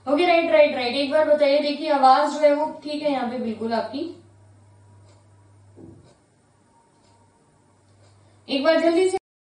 Okay right right right, एक बार बताइए, देखिए आवाज जो है वो ठीक है यहाँ पे बिल्कुल आपकी, एक बार जल्दी से।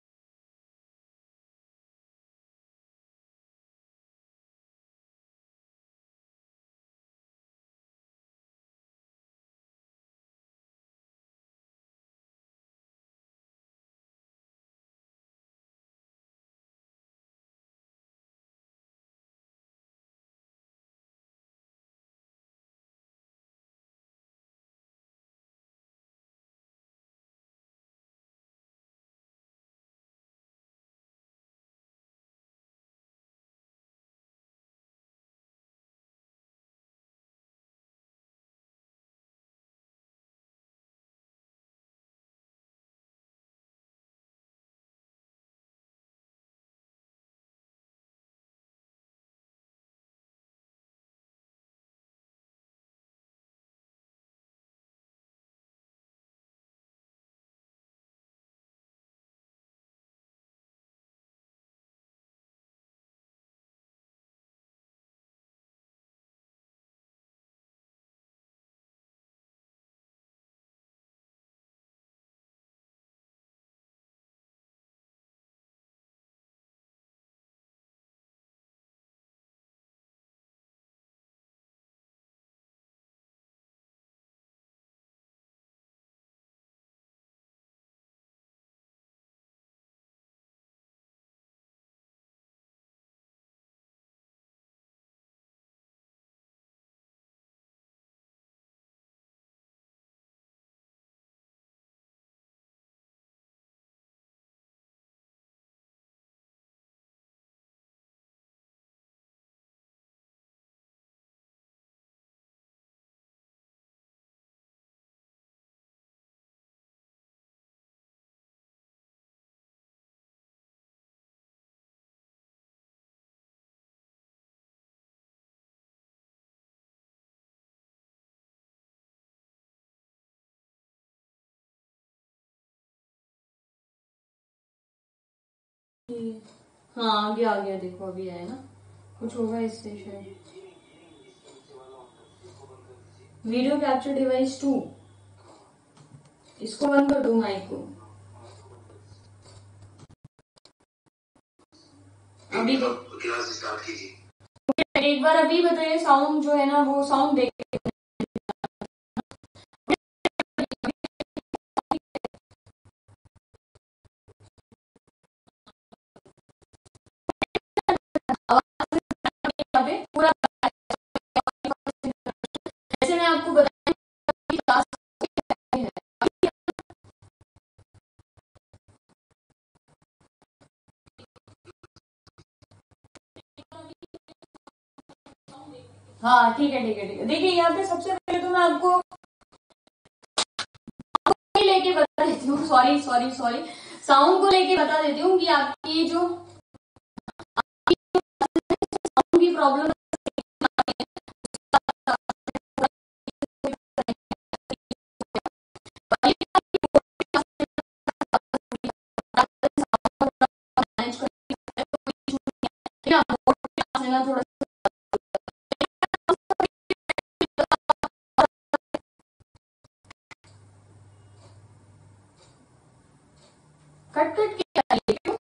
हाँ आ गया देखो, अभी आया ना, कुछ होगा इससे शायद। वीडियो कैप्चर डिवाइस 2, इसको बंद कर दूं माइक को अभी। क्लास स्टार्ट कीजिए, एक बार अभी बताइए, साउंड जो है ना वो साउंड देख। पूरा जैसे मैं आपको बताया क्लास है। हाँ ठीक है ठीक है ठीक है, देखिए यहाँ पे सबसे पहले तो मैं आपको लेके बता देती हूँ, सॉरी सॉरी सॉरी, साउंड को लेके बता देती हूँ कि आपकी जो साउंड की प्रॉब्लम थोड़ा कट कट के आ रही है क्यों?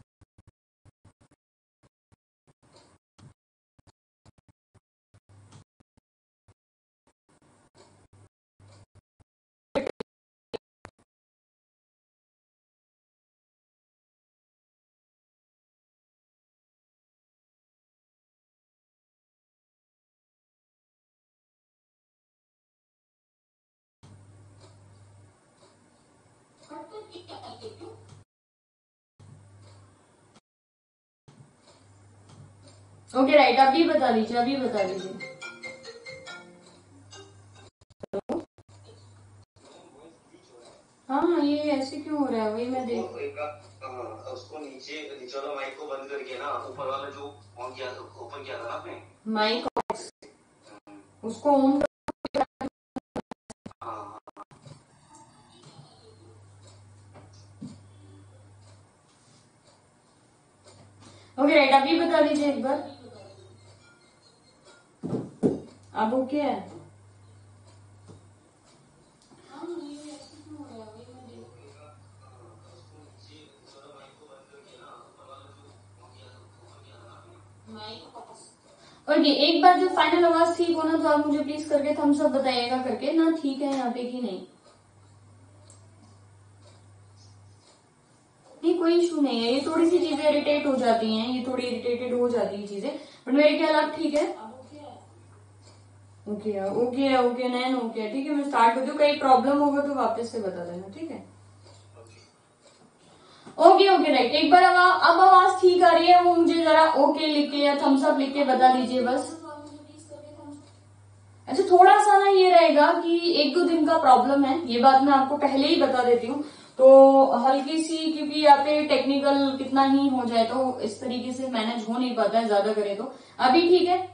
ओके राइट, अभी बता दीजिए, अभी बता दीजिए। हाँ ये ऐसे क्यों हो रहा है, वही मैं देख। उसको नीचे वाला माइक को बंद करके ना, ऊपर वाला जो ऑन किया, ओपन किया था ना आपने माइक, उसको ऑन। ओके राइट, अभी बता दीजिए एक बार। अब ओके है? ओके, एक बार जो फाइनल आवाज ठीक हो ना तो आप मुझे प्लीज करके थम्स अप बताइएगा करके ना, ठीक है यहाँ पे कि नहीं। नहीं कोई इशू नहीं है, ये थोड़ी सी चीजें इरिटेट हो जाती हैं, ये थोड़ी इरिटेटेड हो जाती है चीजें, बट मेरे ख्याल आप ठीक है। ओके ओके नैन ओके, ठीक है मैं स्टार्ट करती हूँ, कहीं प्रॉब्लम होगा तो वापस से बता देना, ठीक है। ओके राइट, एक बार अब आवाज ठीक आ रही है, वो मुझे जरा ओके लिख के या थम्स अप लिख के बता दीजिए बस। अच्छा थोड़ा सा ना ये रहेगा कि 1-2 दिन का प्रॉब्लम है, ये बात मैं आपको पहले ही बता देती हूँ, तो हल्की सी, क्योंकि यहाँ पे टेक्निकल कितना ही हो जाए तो इस तरीके से मैनेज हो नहीं पाता है, ज्यादा करे तो। अभी ठीक है,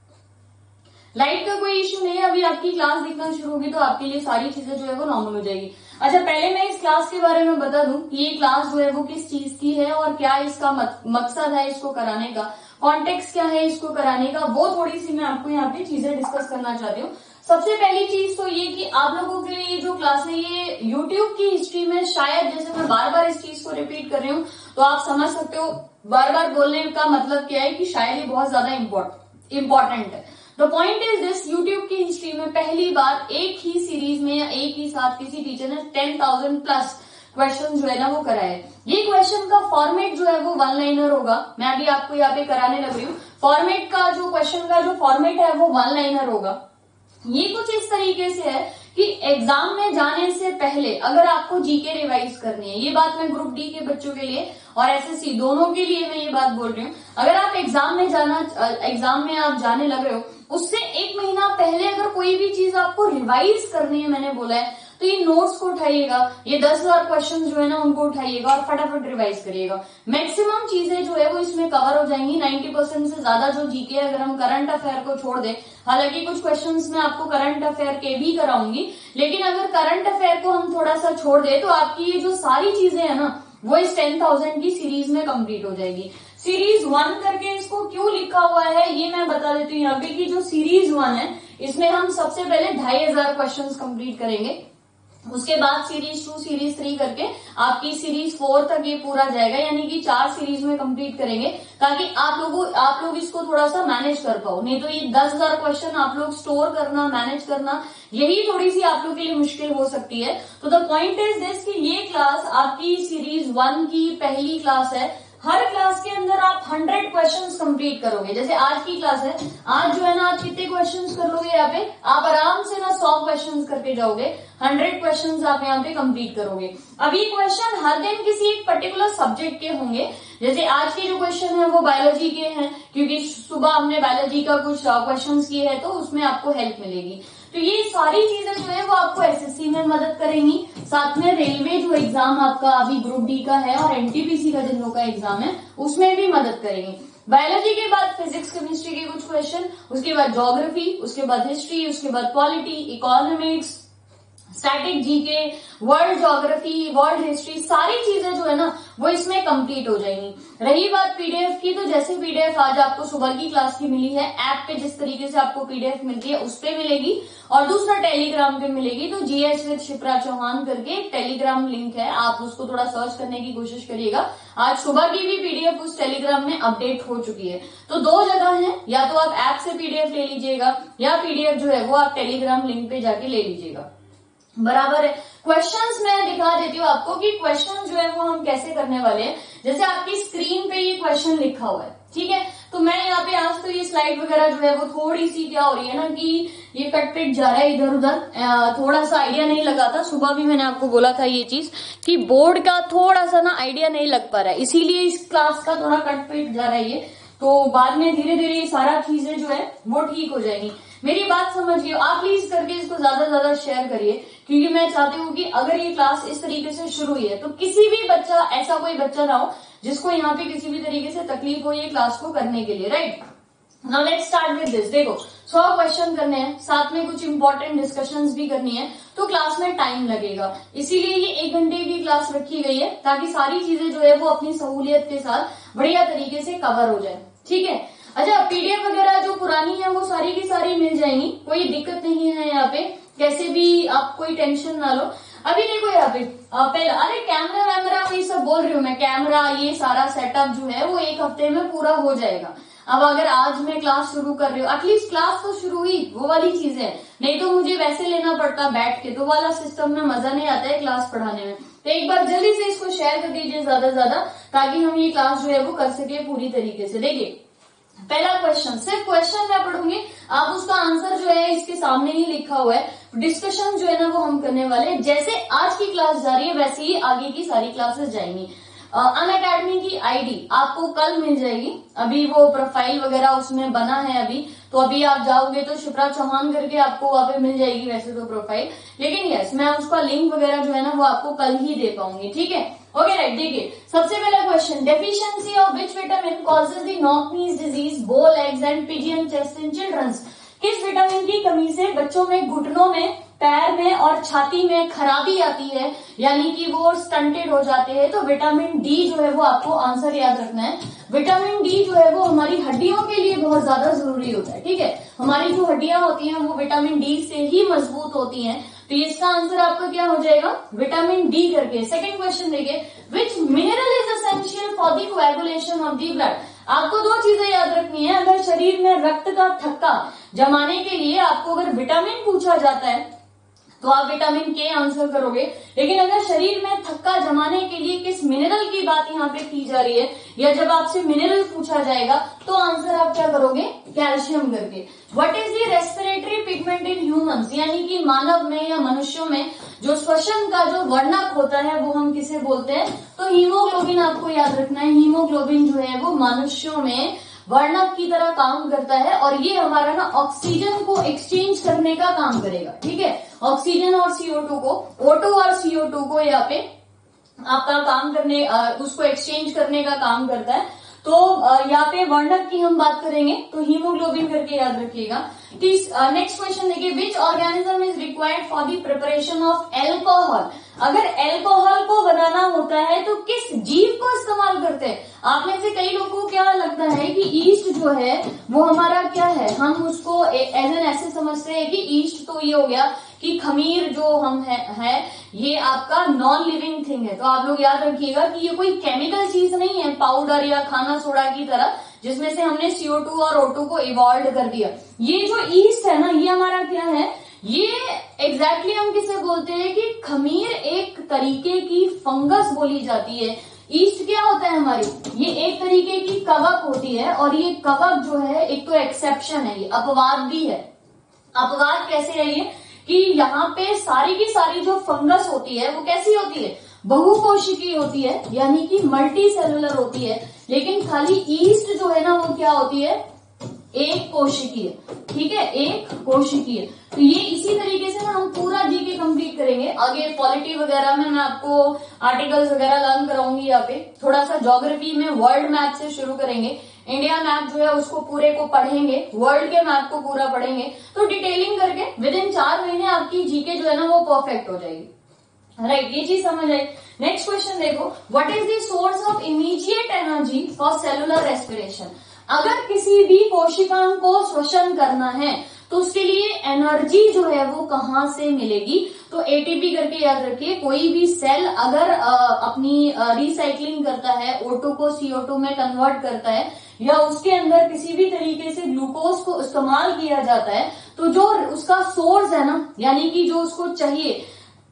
लाइट का कोई इश्यू नहीं है, अभी आपकी क्लास दिखना शुरू होगी तो आपके लिए सारी चीजें जो है वो नॉर्मल हो जाएगी। अच्छा पहले मैं इस क्लास के बारे में बता दूं कि ये क्लास जो है वो किस चीज की है और क्या इसका मकसद है इसको कराने का, कॉन्टेक्स्ट क्या है इसको कराने का, वो थोड़ी सी मैं आपको यहाँ पे चीजें डिस्कस करना चाहती हूँ। सबसे पहली चीज तो ये कि आप लोगों के लिए ये जो क्लास है ये यूट्यूब की हिस्ट्री में शायद, जैसे मैं बार बार इस चीज को रिपीट कर रही हूँ तो आप समझ सकते हो बार बार बोलने का मतलब क्या है कि शायद ये बहुत ज्यादा इम्पोर्टेंट है। The point is this, YouTube की हिस्ट्री में पहली बार एक ही सीरीज में या एक ही साथ किसी टीचर ने 10,000 प्लस क्वेश्चन जो है ना वो कराए। ये क्वेश्चन का फॉर्मेट जो है वो 1 लाइनर होगा, मैं अभी आपको यहाँ पे कराने लग रही हूँ। फॉर्मेट का जो क्वेश्चन का जो फॉर्मेट है वो 1 लाइनर होगा। ये कुछ इस तरीके से है कि एग्जाम में जाने से पहले अगर आपको जीके रिवाइज करनी है, ये बात मैं ग्रुप डी के बच्चों के लिए और एसएससी दोनों के लिए मैं ये बात बोल रही हूँ, अगर आप एग्जाम में आप जाने लग रहे हो उससे 1 महीना पहले अगर कोई भी चीज आपको रिवाइज करनी है, मैंने बोला है तो ये नोट्स को उठाइएगा, ये 10,000 क्वेश्चन जो है ना उनको उठाइएगा और फटाफट रिवाइज करिएगा। मैक्सिमम चीजें जो है वो इसमें कवर हो जाएंगी, 90% से ज्यादा जो जीके है, अगर हम करंट अफेयर को छोड़ दें, हालांकि कुछ क्वेश्चंस में आपको करंट अफेयर के भी कराऊंगी, लेकिन अगर करंट अफेयर को हम थोड़ा सा छोड़ दे तो आपकी ये जो सारी चीजें है ना वो इस 10,000 की सीरीज में कंप्लीट हो जाएगी। सीरीज 1 करके इसको क्यों लिखा हुआ है ये मैं बता देती हूँ। यहाँ पे की जो सीरीज 1 है इसमें हम सबसे पहले 2,500 क्वेश्चन कंप्लीट करेंगे, उसके बाद सीरीज 2 सीरीज 3 करके आपकी सीरीज 4 तक ये पूरा जाएगा, यानी कि 4 सीरीज में कंप्लीट करेंगे ताकि आप लोग इसको थोड़ा सा मैनेज कर पाओ। नहीं तो ये 10,000 क्वेश्चन आप लोग स्टोर करना, मैनेज करना, यही थोड़ी सी आप लोग के लिए मुश्किल हो सकती है। तो द पॉइंट इज दिस कि ये क्लास आपकी सीरीज 1 की पहली क्लास है। हर क्लास के अंदर आप 100 क्वेश्चंस कंप्लीट करोगे। जैसे आज की क्लास है, आज जो है ना आप कितने क्वेश्चंस कर लोगे यहाँ पे, आप आराम से ना 100 क्वेश्चंस करके जाओगे, 100 क्वेश्चंस आप यहाँ पे कंप्लीट करोगे। अब ये क्वेश्चन हर दिन किसी एक पर्टिकुलर सब्जेक्ट के होंगे। जैसे आज के जो क्वेश्चन है वो बायोलॉजी के हैं, क्योंकि सुबह हमने बायोलॉजी का कुछ क्वेश्चन किए हैं तो उसमें आपको हेल्प मिलेगी। तो ये सारी चीजें जो है वो आपको एसएससी में मदद करेंगी, साथ में रेलवे जो एग्जाम आपका अभी ग्रुप डी का है और एनटीपीसी का जिन लोगों का एग्जाम है उसमें भी मदद करेंगी। बायोलॉजी के बाद फिजिक्स केमिस्ट्री के कुछ क्वेश्चन, उसके बाद ज्योग्राफी, उसके बाद हिस्ट्री, उसके बाद polity, economics, static GK, world geography, world history, सारी चीजें जो है ना वो इसमें कंप्लीट हो जाएंगी। रही बात पीडीएफ की, तो जैसे पीडीएफ आज आपको सुबह की क्लास की मिली है, ऐप पे जिस तरीके से आपको पीडीएफ मिलती है उस पे मिलेगी, और दूसरा टेलीग्राम पे मिलेगी। तो जीएस विद शिप्रा चौहान करके एक टेलीग्राम लिंक है, आप उसको थोड़ा सर्च करने की कोशिश करिएगा। आज सुबह की भी पीडीएफ उस टेलीग्राम में अपडेट हो चुकी है। तो 2 जगह है, या तो आप ऐप से पीडीएफ ले लीजिएगा या पीडीएफ जो है वो आप टेलीग्राम लिंक पे जाके ले लीजिएगा, बराबर है। क्वेश्चंस मैं दिखा देती हूँ आपको कि क्वेश्चन जो है वो हम कैसे करने वाले हैं। जैसे आपकी स्क्रीन पे ये क्वेश्चन लिखा हुआ है, ठीक है, तो मैं यहाँ पे आज तो ये स्लाइड वगैरह जो है वो थोड़ी सी क्या हो रही है ना कि ये कट पिट जा रहा है इधर उधर, थोड़ा सा आइडिया नहीं लगा था। सुबह भी मैंने आपको बोला था ये चीज कि बोर्ड का थोड़ा सा ना आइडिया नहीं लग पा रहा है, इसीलिए इस क्लास का थोड़ा कट पिट जा रहा है ये, तो बाद में धीरे धीरे ये सारा चीजें जो है वो ठीक हो जाएंगी। मेरी बात समझिए, आप प्लीज करके इसको ज्यादा से ज्यादा शेयर करिए, क्योंकि मैं चाहती हूँ कि अगर ये क्लास इस तरीके से शुरू हुई है तो किसी भी बच्चा, ऐसा कोई बच्चा ना हो जिसको यहाँ पे किसी भी तरीके से तकलीफ हो ये क्लास को करने के लिए, right. Now let's start with this. देखो 100 क्वेश्चन करने हैं, साथ में कुछ इंपॉर्टेंट डिस्कशंस भी करनी है, तो क्लास में टाइम लगेगा, इसीलिए ये 1 घंटे की क्लास रखी गई है ताकि सारी चीजें जो है वो अपनी सहूलियत के साथ बढ़िया तरीके से कवर हो जाए, ठीक है। अच्छा, पीडीएफ वगैरह जो पुरानी है वो सारी की सारी मिल जाएंगी, कोई दिक्कत नहीं है यहाँ पे, कैसे भी आप कोई टेंशन ना लो। अभी देखो यहाँ पे पहले, अरे कैमरा वैमरा वही सब बोल रही हूँ मैं, कैमरा ये सारा सेटअप जो है वो 1 हफ्ते में पूरा हो जाएगा। अब अगर आज मैं क्लास शुरू कर रही हूँ, एटलीस्ट क्लास तो शुरू हुई, वो वाली चीजें, नहीं तो मुझे वैसे लेना पड़ता बैठ के, तो वाला सिस्टम में मजा नहीं आता है क्लास पढ़ाने में। तो एक बार जल्दी से इसको शेयर कर दीजिए ज्यादा से ज्यादा, ताकि हम ये क्लास जो है वो कर सके पूरी तरीके से। देखिए पहला क्वेश्चन, सिर्फ क्वेश्चन मैं पढ़ूंगी, आप उसका आंसर जो है इसके सामने ही लिखा हुआ है। डिस्कशन जो है ना वो हम करने वाले हैं, जैसे आज की क्लास जा रही है वैसे ही आगे की सारी क्लासेस जाएंगी। अनअकैडमी की आईडी आपको कल मिल जाएगी, अभी वो प्रोफाइल वगैरह उसमें बना है अभी, तो अभी आप जाओगे तो शिप्रा चौहान करके आपको वहां पे मिल जाएगी वैसे तो प्रोफाइल, लेकिन यस मैं उसका लिंक वगैरह जो है ना वो आपको कल ही दे पाऊंगी, ठीक है। ओके राइट, देखिए सबसे पहला question, deficiency of which vitamin causes the knock knees disease, bow legs and pigeon chest in childrens. किस विटामिन की कमी से बच्चों में घुटनों में, पैर में और छाती में खराबी आती है, यानी कि वो स्टंटेड हो जाते हैं। तो विटामिन डी जो है वो आपको आंसर याद रखना है। विटामिन डी जो है वो हमारी हड्डियों के लिए बहुत ज्यादा जरूरी होता है, ठीक है। हमारी जो हड्डियां होती हैं वो विटामिन डी से ही मजबूत होती हैं, तो इसका आंसर आपका क्या हो जाएगा, विटामिन डी करके। सेकंड क्वेश्चन देखिए, which mineral is essential for the coagulation of the blood. आपको 2 चीजें याद रखनी है, अगर शरीर में रक्त का थक्का जमाने के लिए आपको अगर विटामिन पूछा जाता है तो आप विटामिन के आंसर करोगे, लेकिन अगर शरीर में थक्का जमाने के लिए किस मिनरल की बात यहाँ पे की जा रही है, या जब आपसे मिनरल पूछा जाएगा तो आंसर आप क्या करोगे, कैल्शियम करके। What is the respiratory pigment in humans, यानी कि मानव में या मनुष्यों में जो श्वसन का जो वर्णक होता है वो हम किसे बोलते हैं, तो हीमोग्लोबिन आपको याद रखना है। हीमोग्लोबिन जो है वो मनुष्यों में वर्णक की तरह काम करता है, और ये हमारा ना ऑक्सीजन को एक्सचेंज करने का काम करेगा, ठीक है। ऑक्सीजन और CO2 को, O2 और CO2 को यहाँ पे आपका काम करने, उसको एक्सचेंज करने का काम करता है। तो यहाँ पे वर्णक की हम बात करेंगे तो हीमोग्लोबिन करके याद रखिएगा। नेक्स्ट क्वेश्चन देखिए, which organism is required for the preparation of alcohol. अगर एल्कोहल को बनाना होता है तो किस जीव को इस्तेमाल करते हैं। आप में से कई लोगों को क्या लगता है कि ईस्ट जो है वो हमारा क्या है, हम उसको एज एन ऐसे समझते हैं कि ईस्ट तो ये हो गया कि खमीर जो हम है ये आपका नॉन लिविंग थिंग है। तो आप लोग याद रखिएगा कि ये कोई केमिकल चीज नहीं है, पाउडर या खाना सोडा की तरह जिसमें से हमने CO2 और O2 को इवॉल्व कर दिया। ये जो ईस्ट है ना ये हमारा क्या है, ये एग्जैक्टली हम किसे बोलते हैं कि खमीर एक तरीके की फंगस बोली जाती है। ईस्ट क्या होता है हमारी, ये एक तरीके की कवक होती है, और ये कवक जो है एक तो एक्सेप्शन है, ये अपवाद भी है। अपवाद कैसे है ये कि यहाँ पे सारी की सारी जो फंगस होती है वो कैसी होती है, बहुकोशिकीय होती है, यानी कि मल्टी सेलुलर होती है। लेकिन खाली ईस्ट जो है ना वो क्या होती है, एक कोशिकीय, ठीक है, एक कोशिकीय। तो ये इसी तरीके से ना हम पूरा जीके कंप्लीट करेंगे। आगे पॉलिटी वगैरह में मैं आपको आर्टिकल्स वगैरह लर्न कराऊंगी। यहाँ पे थोड़ा सा ज्योग्राफी में वर्ल्ड मैप से शुरू करेंगे, इंडिया मैप जो है उसको पूरे को पढ़ेंगे, वर्ल्ड के मैप को पूरा पढ़ेंगे। तो डिटेलिंग करके विद इन 4 महीने आपकी जीके जो है ना वो परफेक्ट हो जाएगी। राइट, ये चीज समझ आई। नेक्स्ट क्वेश्चन देखो, what is the source of immediate energy for cellular respiration. अगर किसी भी कोशिकाओं को श्वसन करना है तो उसके लिए एनर्जी जो है वो कहाँ से मिलेगी, तो एटीपी करके याद रखिए। कोई भी सेल अगर अपनी रिसाइकलिंग करता है, O2 को CO2 में कन्वर्ट करता है, या उसके अंदर किसी भी तरीके से ग्लूकोज को इस्तेमाल किया जाता है, तो जो उसका सोर्स है ना, यानी कि जो उसको चाहिए,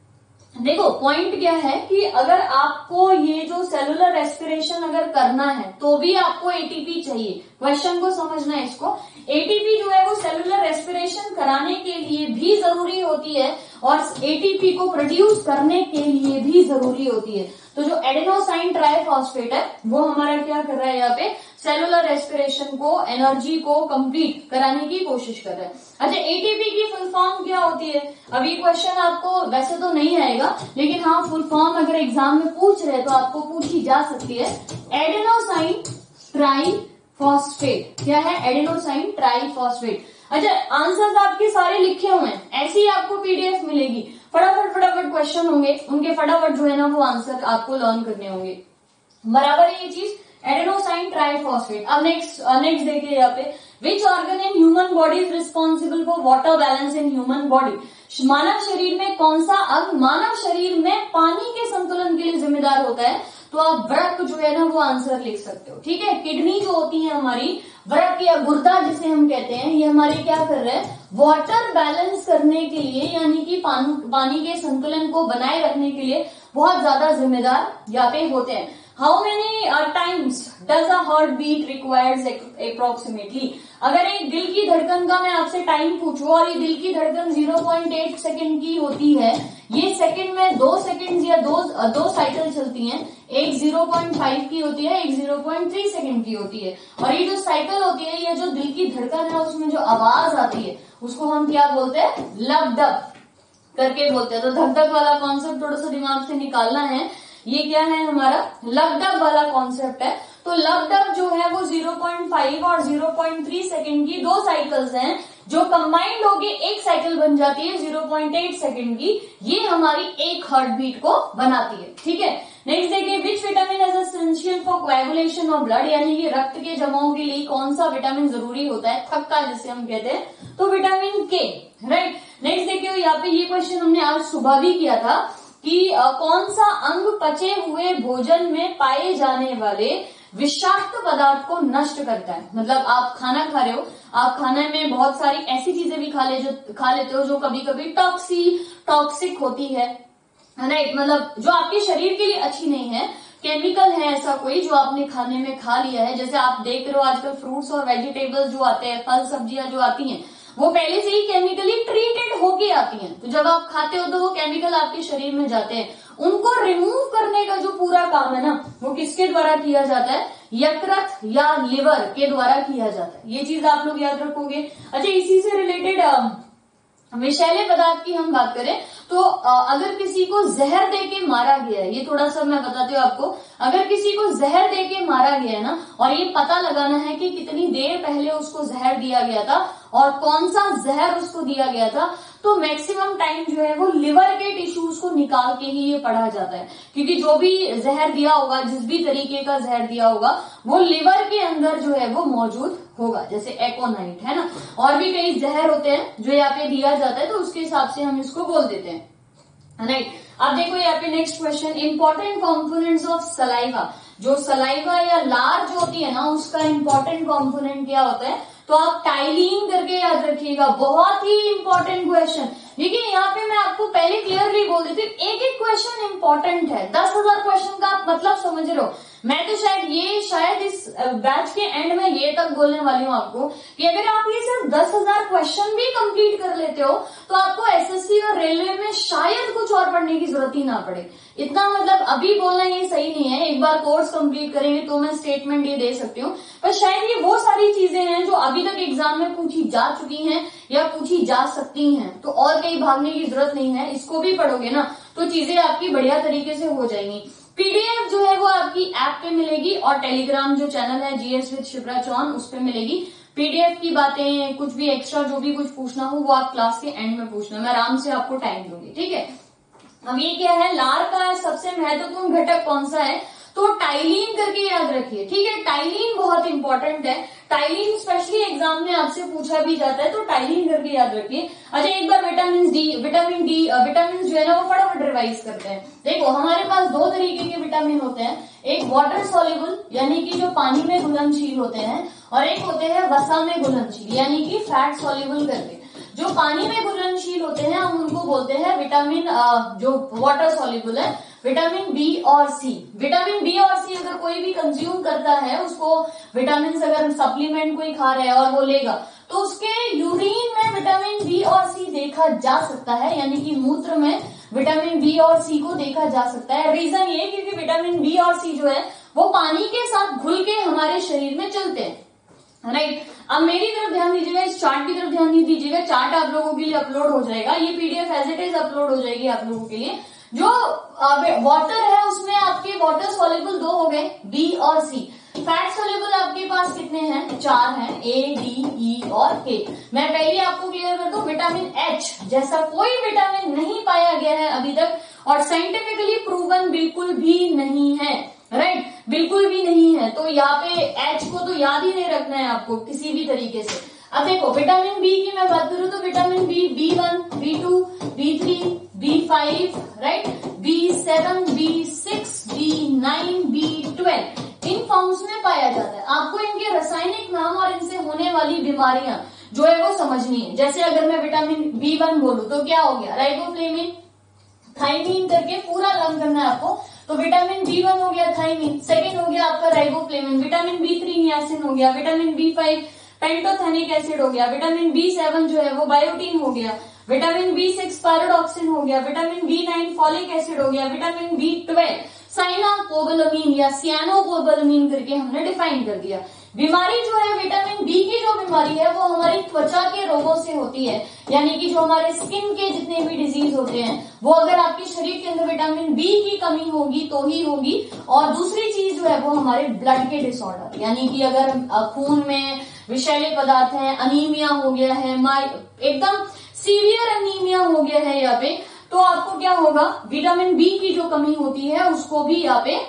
देखो पॉइंट क्या है कि अगर आपको ये जो सेलुलर रेस्पिरेशन अगर करना है तो भी आपको एटीपी चाहिए। क्वेश्चन को समझना है इसको, एटीपी जो है वो सेलुलर रेस्पिरेशन कराने के लिए भी जरूरी होती है और एटीपी को प्रोड्यूस करने के लिए भी जरूरी होती है। तो जो एडेनोसाइन ट्राइफॉस्फेट है वो हमारा क्या कर रहा है, यहाँ पे सेलुलर रेस्पिरेशन को, एनर्जी को कंप्लीट कराने की कोशिश कर रहा है। अच्छा, एटीपी की फुल फॉर्म क्या होती है, अभी क्वेश्चन आपको वैसे तो नहीं आएगा, लेकिन हाँ फुल फॉर्म अगर एग्जाम में पूछ रहे तो आपको पूछी जा सकती है। एडेनोसाइन ट्राइफॉस्फेट क्या है, एडेनोसाइन ट्राइफॉस्फेट। अच्छा, आंसर्स आपके सारे लिखे हुए हैं, ऐसी आपको पीडीएफ मिलेगी, फटाफट क्वेश्चन होंगे, उनके फटाफट जो है ना वो आंसर आपको लर्न करने होंगे। बराबर है ये चीज। Adenosine triphosphate. अब नेक्स्ट देखिए यहाँ पे, which organ in human body is responsible for water balance in human body. मानव शरीर में कौन सा अंग मानव शरीर में पानी के संतुलन के लिए जिम्मेदार होता है? तो आप वृक्क जो है ना वो आंसर लिख सकते हो, ठीक है। किडनी जो होती है हमारी, वृक्क या गुर्दा जिसे हम कहते हैं, ये हमारे क्या कर रहे हैं, वाटर बैलेंस करने के लिए, यानी कि पानी के संतुलन को बनाए रखने के लिए बहुत ज्यादा जिम्मेदार यहाँ पे होते हैं। How many times does a heart beat requires approximately. अगर एक दिल की धड़कन का मैं आपसे टाइम पूछूं और ये दिल की धड़कन 0.8 सेकंड की होती है, ये सेकंड में 2 सेकंड या दो साइकिल चलती हैं, एक 0.5 की होती है, एक 0.3 सेकंड की होती है। और ये जो साइकिल होती है, ये जो दिल की धड़कन है उसमें जो आवाज आती है उसको हम क्या बोलते हैं, लब डब करके बोलते हैं। तो धक धक वाला कॉन्सेप्ट थोड़ा सा दिमाग से निकालना है। ये क्या है हमारा, लब डब वाला कॉन्सेप्ट है। तो लब डब जो है वो 0.5 और 0.3 सेकंड की 2 साइकिल्स हैं, जो कंबाइंड होके एक साइकिल बन जाती है 0.8 सेकंड की। ये हमारी एक हार्ट बीट को बनाती है, ठीक है। नेक्स्ट देखिए, which vitamin is essential for coagulation of blood, यानी कि रक्त के जमाव के लिए कौन सा विटामिन जरूरी होता है, थक्का जिसे हम कहते हैं, तो विटामिन के, राइट। नेक्स्ट देखिए, यहाँ पे ये क्वेश्चन हमने आज सुबह भी किया था कि कौन सा अंग पचे हुए भोजन में पाए जाने वाले विषाक्त पदार्थ को नष्ट करता है। मतलब आप खाना खा रहे हो, आप खाने में बहुत सारी ऐसी चीजें भी खा लेते हो जो कभी कभी टॉक्सिक होती है, राइट। मतलब जो आपके शरीर के लिए अच्छी नहीं है, केमिकल है ऐसा कोई जो आपने खाने में खा लिया है। जैसे आप देख रहे हो आजकल फ्रूट्स और वेजिटेबल्स जो आते हैं, फल सब्जियां जो आती हैं, वो पहले से ही केमिकली ट्रीटेड होके आती हैं। तो जब आप खाते हो तो वो केमिकल आपके शरीर में जाते हैं, उनको रिमूव करने का जो पूरा काम है ना, वो किसके द्वारा किया जाता है, यकृत या लिवर के द्वारा किया जाता है। ये चीज आप लोग याद रखोगे। अच्छा, इसी से रिलेटेड विषैले पदार्थ की हम बात करें तो अगर किसी को जहर देके मारा गया है, ये थोड़ा सा मैं बताती हूँ आपको, अगर किसी को जहर देके मारा गया है ना, और ये पता लगाना है कि कितनी देर पहले उसको जहर दिया गया था और कौन सा जहर उसको दिया गया था, तो मैक्सिमम टाइम जो है वो लिवर के टिश्यूज को निकाल के ही ये पढ़ा जाता है। क्योंकि जो भी जहर दिया होगा, जिस भी तरीके का जहर दिया होगा, वो लिवर के अंदर जो है वो मौजूद होगा। जैसे एकोनाइट है ना, और भी कई जहर होते हैं जो यहाँ पे दिया जाता है, तो उसके हिसाब से हम इसको बोल देते हैं, राइट। अब देखो यहाँ पे next question, important components of saliva. जो सलाइवा या लार जो होती है ना, उसका इंपॉर्टेंट कॉम्पोनेंट क्या होता है, तो आप टाइलिन करके याद रखिएगा। बहुत ही इंपॉर्टेंट क्वेश्चन। देखिए यहाँ पे मैं आपको पहले क्लियरली बोल देती हूँ, एक एक क्वेश्चन इंपॉर्टेंट है। 10,000 क्वेश्चन का आप मतलब समझ रहे हो। मैं तो शायद इस बैच के एंड में ये तक बोलने वाली हूँ आपको कि अगर आप ये सिर्फ 10,000 क्वेश्चन भी कंप्लीट कर लेते हो तो आपको एसएससी और रेलवे में शायद कुछ और पढ़ने की जरूरत ही ना पड़े। इतना मतलब अभी बोलना ये सही नहीं है। एक बार कोर्स कंप्लीट करेंगे तो मैं स्टेटमेंट ये दे सकती हूँ, पर शायद ये वो सारी चीजें हैं जो अभी तक एग्जाम में पूछी जा चुकी हैं या पूछी जा सकती हैं, तो और कहीं भागने की जरूरत नहीं है। इसको भी पढ़ोगे ना तो चीजें आपकी बढ़िया तरीके से हो जाएंगी। पीडीएफ जो है वो आपकी ऐप पे मिलेगी और टेलीग्राम जो चैनल है जीएस विद शिप्रा चौहान, उस पे मिलेगी। पीडीएफ की बातें, कुछ भी एक्स्ट्रा जो भी कुछ पूछना हो वो आप क्लास के एंड में पूछना, मैं आराम से आपको टाइम दूंगी, ठीक है। अब ये क्या है, लार का सबसे महत्वपूर्ण घटक कौन सा है, तो टाइलिन करके याद रखिए, ठीक है। टाइलिन बहुत इंपॉर्टेंट है। टाइलिन स्पेशली एग्जाम में आपसे पूछा भी जाता है, तो टाइलिन करके याद रखिए। अच्छा, एक बार विटामिन जो है ना वो फटाफट रिवाइज करते हैं। देखो हमारे पास 2 तरीके के विटामिन होते हैं, एक वाटर सॉल्युबल यानी कि जो पानी में घुलनशील होते हैं, और एक होते हैं वसा में घुलनशील यानी कि फैट सॉल्युबल करके। जो पानी में घुलनशील होते हैं हम उनको बोलते हैं विटामिन, जो वाटर सॉल्युबल है, विटामिन बी और सी। विटामिन बी और सी अगर कोई भी कंज्यूम करता है, उसको विटामिन अगर सप्लीमेंट कोई खा रहा है और वो लेगा, तो उसके यूरिन में विटामिन बी और सी देखा जा सकता है, यानी कि मूत्र में विटामिन बी और सी को देखा जा सकता है। रीजन ये क्योंकि विटामिन बी और सी जो है वो पानी के साथ घुल के हमारे शरीर में चलते हैं, राइट। अब मेरी तरफ ध्यान दीजिएगा, इस चार्ट की तरफ ध्यान दीजिएगा। चार्ट आप लोगों के लिए अपलोड हो जाएगा, ये PDF as it is upload हो जाएगी आप लोगों के लिए। जो वाटर है उसमें आपके वाटर सॉल्युबल 2 हो गए, बी और सी। फैट सॉल्युबल आपके पास कितने हैं, 4 हैं, ए, डी, ई और के। मैं पहले आपको क्लियर कर दूं, विटामिन एच जैसा कोई विटामिन नहीं पाया गया है अभी तक, और साइंटिफिकली प्रूवन बिल्कुल भी नहीं है। राइट, बिल्कुल भी नहीं है। तो यहाँ पे एच को तो याद ही नहीं रखना है आपको किसी भी तरीके से। अब देखो विटामिन बी की मैं बात करूं तो vitamin B B1, B2, B3, B5, right, B7, B6, B9, B12 इन फॉर्म्स में पाया जाता है। आपको इनके रासायनिक नाम और इनसे होने वाली बीमारियां जो है वो समझनी है। जैसे अगर मैं विटामिन B1 बोलूं तो क्या हो गया, राइबोफ्लेविन, थाइमीन करके पूरा लर्न करना है आपको। तो विटामिन B1 हो गया थाइमीन, सेकेंड हो गया आपका राइबोफ्लेविन, विटामिन B3 नियासिन हो गया, विटामिन B5 पेंटोथेनिक एसिड हो गया, विटामिन B7 जो है वो बायोटीन हो गया, विटामिन B6 पैराडॉक्सिन हो गया, विटामिन B9 फॉलिक एसिड हो गया, विटामिन B12 साइनाकोबालामीन या सियानोकोबालामीन करके हमने डिफाइन कर दिया। बीमारी जो है विटामिन बी की जो बीमारी है वो हमारी त्वचा के रोगों से होती है, यानी कि जो हमारे स्किन के जितने भी डिजीज होते हैं वो अगर आपके शरीर के अंदर विटामिन बी की कमी होगी तो ही होगी। और दूसरी चीज जो है वो हमारे ब्लड के डिसऑर्डर, यानी कि अगर खून में विषैले पदार्थ हैं, अनीमिया हो गया है, एकदम सीवियर अनीमिया हो गया है यहाँ पे, तो आपको क्या होगा, विटामिन बी की जो कमी होती है उसको भी यहाँ पे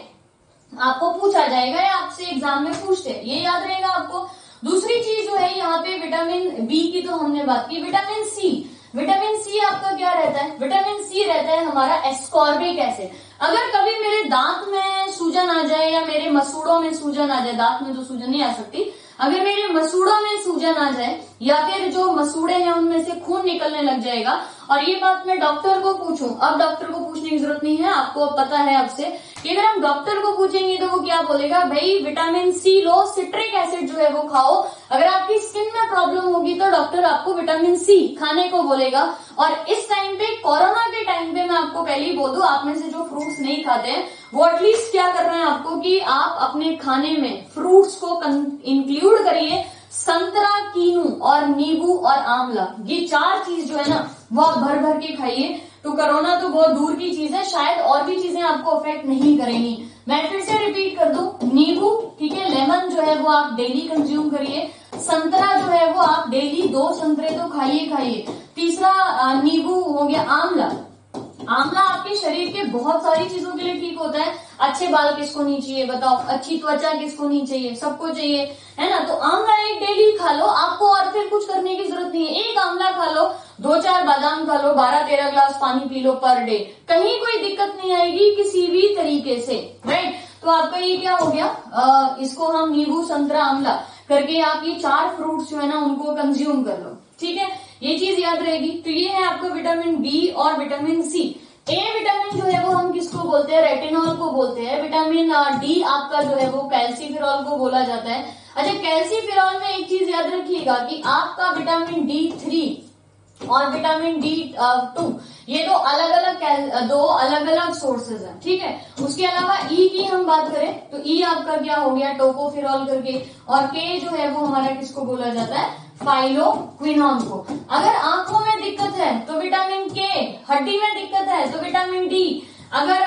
आपको पूछा जाएगा या आपसे एग्जाम में पूछते हैं, ये याद रहेगा आपको। दूसरी चीज जो है यहाँ पे विटामिन बी की तो हमने बात की। विटामिन सी, विटामिन सी आपका क्या रहता है, विटामिन सी रहता है हमारा एस्कॉर्बिक एसिड। अगर कभी मेरे दांत में सूजन आ जाए या मेरे मसूड़ों में सूजन आ जाए, दांत में तो सूजन नहीं आ सकती, अगर मेरे मसूड़ों में सूजन आ जाए या फिर जो मसूड़े हैं उनमें से खून निकलने लग जाएगा और ये बात मैं डॉक्टर को पूछूं, अब डॉक्टर को पूछने की जरूरत नहीं है, आपको पता है अब से कि अगर हम डॉक्टर को पूछेंगे तो वो क्या बोलेगा, भाई विटामिन सी लो, सिट्रिक एसिड जो है वो खाओ। अगर आपकी स्किन में प्रॉब्लम होगी तो डॉक्टर आपको विटामिन सी खाने को बोलेगा। और इस टाइम पे, कोरोना के टाइम पे, मैं आपको पहले ही बोल दूं, आप में से जो फ्रूट्स नहीं खाते हैं वो एटलीस्ट क्या करना है आपको कि आप अपने खाने में फ्रूट्स को इंक्लूड करिए। संतरा, कीनू और नींबू और आंवला, ये चार चीज जो है ना वो आप भर भर के खाइए। तो कोरोना तो बहुत दूर की चीज है, शायद और भी चीजें आपको अफेक्ट नहीं करेंगी। मैं फिर से रिपीट कर दूं, नींबू, ठीक है, लेमन जो है वो आप डेली कंज्यूम करिए। संतरा जो है वो आप डेली 2 संतरे तो खाइए। तीसरा नींबू हो गया। आंवला, आंवला आपके शरीर के बहुत सारी चीजों के लिए ठीक होता है। अच्छे बाल किसको नहीं चाहिए बताओ, अच्छी त्वचा किसको नहीं चाहिए, सबको चाहिए, है ना। तो आंवला एक डेली खा लो, आपको और फिर कुछ करने की जरूरत नहीं है। एक आंवला खा लो, 2-4 बादाम खा लो, 12-13 ग्लास पानी पी लो पर डे, कहीं कोई दिक्कत नहीं आएगी किसी भी तरीके से, राइट। तो आपका ये क्या हो गया, इसको हम नींबू, संतरा, आंवला करके आप ये 4 फ्रूट्स जो है ना उनको कंज्यूम कर लो, ठीक है, ये चीज याद रहेगी। तो ये है आपका विटामिन बी और विटामिन सी। ए विटामिन जो है वो हम किसको बोलते हैं, रेटिनॉल को बोलते हैं। विटामिन डी आपका जो है वो कैल्सीफेरॉल को बोला जाता है। अच्छा, कैल्सीफेरॉल में एक चीज याद रखिएगा कि आपका विटामिन D3 और विटामिन D2 ये दो अलग अलग सोर्सेज हैं, ठीक है। उसके अलावा ई की हम बात करें तो ई आपका क्या हो गया, टोकोफेरॉल करके, और के जो है वो हमारा किसको बोला जाता है, फाइलोक्विनोन को। अगर आंखों में दिक्कत है तो विटामिन के, हड्डी में दिक्कत है तो विटामिन डी, अगर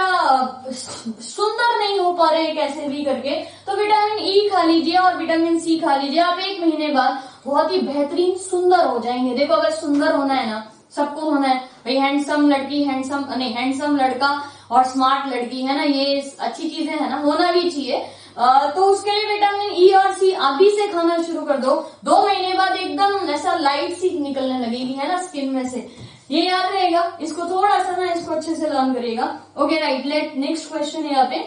सुंदर नहीं हो पा रहे कैसे भी करके तो विटामिन ई खा लीजिए और विटामिन सी खा लीजिए। आप 1 महीने बाद बहुत ही बेहतरीन सुंदर हो जाएंगे। देखो, अगर सुंदर होना है ना, सबको होना है भाई, हैंडसम लड़की, हैंडसम लड़का और स्मार्ट लड़की, है ना, ये अच्छी चीजें है ना, होना भी चाहिए। तो उसके लिए विटामिन ई और सी अभी से खाना शुरू कर दो, 2 महीने बाद एकदम ऐसा लाइट सी निकलने लगेगी, है ना, स्किन में से। ये याद रहेगा, इसको थोड़ा सा ना इसको अच्छे से लर्न करिएगा। Okay, right, let next question है यहाँ पे,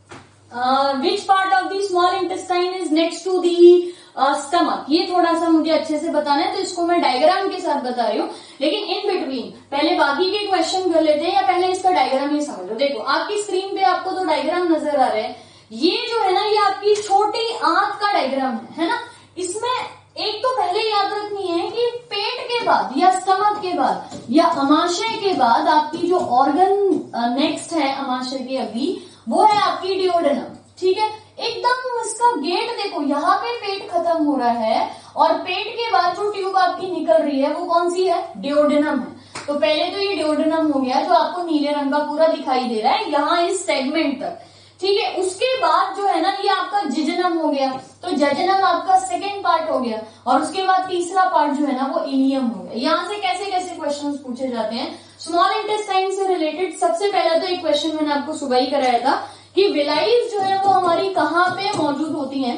which part of the small intestine is next to the stomach. ये थोड़ा सा मुझे अच्छे से बताना है, तो इसको मैं डायग्राम के साथ बता रही हूँ, लेकिन इन बिटवीन पहले बाकी के क्वेश्चन कर लेते हैं या पहले इसका डायग्राम ही समझ लो। देखो, आपकी स्क्रीन पे आपको तो डायग्राम नजर आ रहे हैं, ये जो है ना ये आपकी छोटी आंत का डायग्राम है ना। इसमें एक तो पहले याद रखनी है कि पेट के बाद या स्टमक के बाद या अमाशय के बाद आपकी जो ऑर्गन नेक्स्ट है अमाशय के अभी, वो है आपकी डिओडेनम, ठीक है। एकदम इसका गेट देखो, यहाँ पे पेट खत्म हो रहा है और पेट के बाद जो ट्यूब आपकी निकल रही है वो कौन सी है, डिओडेनम है। तो पहले तो ये डिओडेनम हो गया जो आपको नीले रंग का पूरा दिखाई दे रहा है यहाँ इस सेगमेंट तक, ठीक है। उसके बाद जो है ना ये आपका जिजनम हो गया, तो जजनम आपका सेकेंड पार्ट हो गया, और उसके बाद तीसरा पार्ट जो है ना वो इलियम हो गया। यहाँ से कैसे कैसे क्वेश्चंस पूछे जाते हैं स्मॉल इंटेस्टाइन से रिलेटेड। सबसे पहला तो एक क्वेश्चन मैंने आपको सुबह ही कराया था कि विलाइज जो है वो हमारी कहाँ पे मौजूद होती हैं।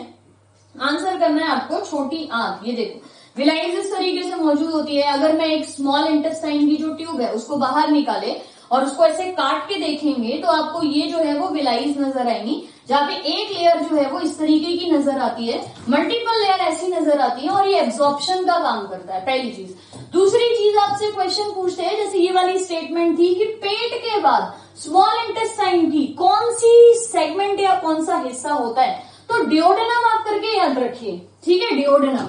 आंसर करना है आपको, छोटी आंत। ये देखो विलाइज इस तरीके से मौजूद होती है। अगर मैं एक स्मॉल इंटेस्टाइन की जो ट्यूब है उसको बाहर निकाले और उसको ऐसे काट के देखेंगे तो आपको ये जो है वो विलाइज नजर आएंगी, जहाँ पे एक लेयर जो है वो इस तरीके की नजर आती है, मल्टीपल लेयर ऐसी नजर आती है और ये एब्जॉर्प्शन का काम करता है, पहली चीज। दूसरी चीज आपसे क्वेश्चन पूछते हैं, जैसे ये वाली स्टेटमेंट थी कि पेट के बाद स्मॉल इंटेस्टाइन की कौन सी सेगमेंट या कौन सा हिस्सा होता है, तो डिओडेनम आप करके याद रखिए, ठीक है। डिओडेनम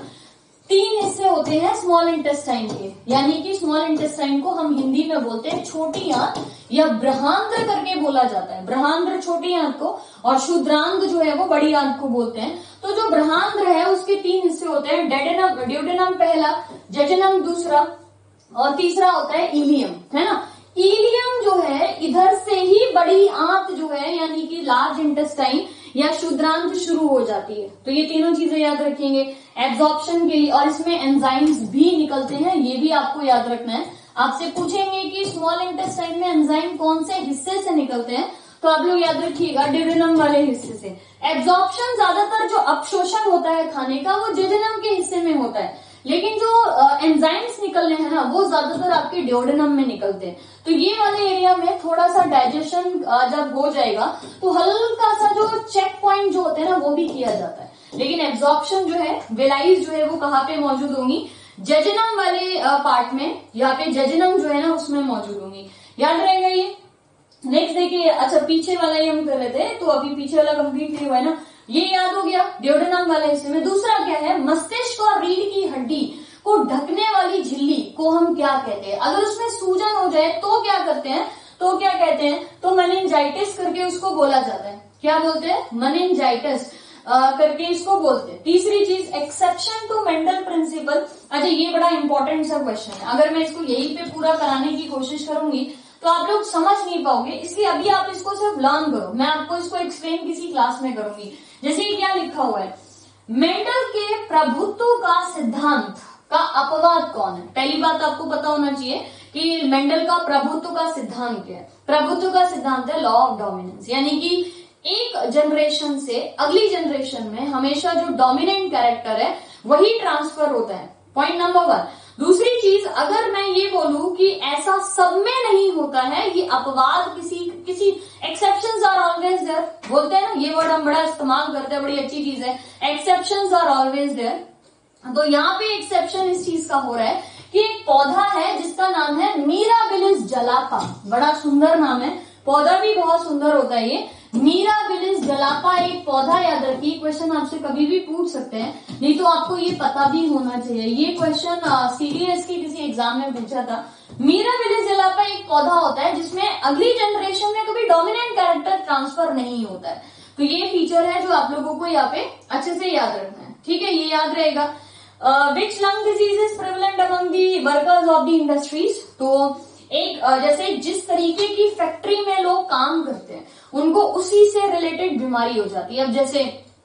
3 हिस्से होते हैं स्मॉल इंटेस्टाइन के, यानी कि स्मॉल इंटेस्टाइन को हम हिंदी में बोलते हैं छोटी आंत या ब्रहांद्र करके बोला जाता है। ब्रहांद्र छोटी आंत को और क्षुद्रांग जो है वो बड़ी आंत को बोलते हैं। तो जो ब्रहांद्र है उसके 3 हिस्से होते हैं, डिओडेनम पहला, जजनम दूसरा और तीसरा होता है इलियम, है ना। इलियम जो है इधर से ही बड़ी आंत जो है यानी कि लार्ज इंटेस्टाइन या क्षुद्रांत शुरू हो जाती है। तो ये तीनों चीजें याद रखेंगे एब्जॉर्प्शन के लिए, और इसमें एंजाइम्स भी निकलते हैं, ये भी आपको याद रखना है। आपसे पूछेंगे कि स्मॉल इंटेस्टाइन में एंजाइम कौन से हिस्से से निकलते हैं, तो आप लोग याद रखिएगा डिओडेनम वाले हिस्से से। एब्जॉर्प्शन ज्यादातर जो अपशोषण होता है खाने का वो डिओडेनम के हिस्से में होता है, लेकिन जो एंजाइम्स निकलने हैं ना वो ज्यादातर आपके डिओडेनम में निकलते हैं। तो ये वाले एरिया में थोड़ा सा डाइजेशन जब हो जाएगा तो हल्का सा जो चेक पॉइंट जो होते हैं ना वो भी किया जाता है, लेकिन एब्जॉर्प्शन जो है विलाइज जो है वो कहाँ पे मौजूद होंगी, जजनम वाले पार्ट में, यहाँ पे जजनम जो है ना उसमें मौजूद होंगी, याद रहेगा ये। नेक्स्ट देखिए, अच्छा पीछे वाला ही हम कर रहे थे, तो अभी पीछे वाला कंप्लीट हुआ है ना, ये याद हो गया डिओडेनम वाले हिस्से में। दूसरा क्या है, मस्तिष्क और रीढ़ की हड्डी को ढकने वाली झिल्ली को हम क्या कहते हैं, अगर उसमें सूजन हो जाए तो क्या करते हैं, तो क्या कहते हैं, तो मेनिंजाइटिस करके उसको बोला जाता है। क्या बोलते हैं, मेनिंजाइटिस करके इसको बोलते हैं। तीसरी चीज एक्सेप्शन टू मेंडल प्रिंसिपल। अच्छा ये बड़ा इंपॉर्टेंट सा क्वेश्चन है, अगर मैं इसको यही पे पूरा कराने की कोशिश करूंगी तो आप लोग समझ नहीं पाओगे, इसलिए अभी आप इसको सिर्फ लर्न करो, मैं आपको इसको एक्सप्लेन किसी क्लास में करूंगी। जैसे क्या लिखा हुआ है, मेंडल के प्रभुत्व का सिद्धांत का अपवाद कौन है। पहली बात आपको पता होना चाहिए कि मेंडल का प्रभुत्व का सिद्धांत क्या है। प्रभुत्व का सिद्धांत है लॉ ऑफ डोमिनेंस, यानी कि एक जनरेशन से अगली जनरेशन में हमेशा जो डोमिनेंट कैरेक्टर है वही ट्रांसफर होता है, पॉइंट नंबर 1। दूसरी चीज, अगर मैं ये बोलूं कि ऐसा सब में नहीं होता है, ये अपवाद किसी एक्सेप्शंस आर ऑलवेज देयर, बोलते हैं ना, ये वर्ड हम बड़ा इस्तेमाल करते हैं, बड़ी अच्छी चीज है, एक्सेप्शंस आर ऑलवेज देयर। तो यहाँ पे एक्सेप्शन इस चीज का हो रहा है कि एक पौधा है जिसका नाम है मीराबिलिस जलापा, बड़ा सुंदर नाम है, पौधा भी बहुत सुंदर होता है ये मीराबिलिस जलापा, एक पौधा। याद रखिए, क्वेश्चन आपसे कभी भी पूछ सकते हैं, नहीं तो आपको ये पता भी होना चाहिए। ये क्वेश्चन सीडीएस की किसी एग्जाम में पूछा था। मीराबिलिस जलापा एक पौधा होता है जिसमें अगली जनरेशन में कभी डोमिनेंट कैरेक्टर ट्रांसफर नहीं होता है। तो ये फीचर है जो आप लोगों को यहाँ पे अच्छे से याद रखना है, ठीक है, ये याद रहेगा। Which lung disease is prevalent among the workers of the industries. तो एक जैसे जिस तरीके की फैक्ट्री में लोग काम करते हैं उनको उसी से रिलेटेड बीमारी हो जाती है। अब जैसे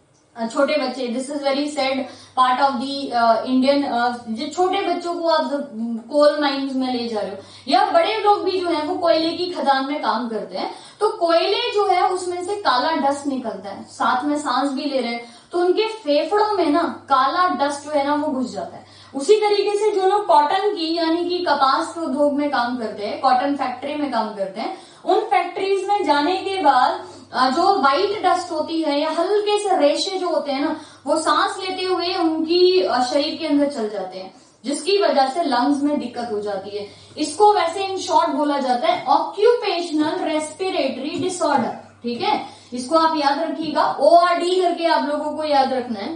छोटे बच्चे, this is very sad part of the Indian, जो छोटे बच्चों को आप कोल माइंस में ले जा रहे हो, या बड़े लोग भी जो है वो कोयले की खदान में काम करते हैं, तो कोयले जो है उसमें से काला डस्ट निकलता है, साथ में सांस भी ले रहे हैं, तो उनके फेफड़ों में ना काला डस्ट जो है ना वो घुस जाता है। उसी तरीके से जो लोग कॉटन की यानी कि कपास के उद्योग में काम करते हैं, कॉटन फैक्ट्री में काम करते हैं, उन फैक्ट्रीज में जाने के बाद जो व्हाइट डस्ट होती है या हल्के से रेशे जो होते हैं ना, वो सांस लेते हुए उनकी शरीर के अंदर चल जाते हैं, जिसकी वजह से लंग्स में दिक्कत हो जाती है। इसको वैसे इन शॉर्ट बोला जाता है ऑक्यूपेशनल रेस्पिरेटरी डिसऑर्डर, ठीक है, इसको आप याद रखिएगा। ओआरडी करके आप लोगों को याद रखना है,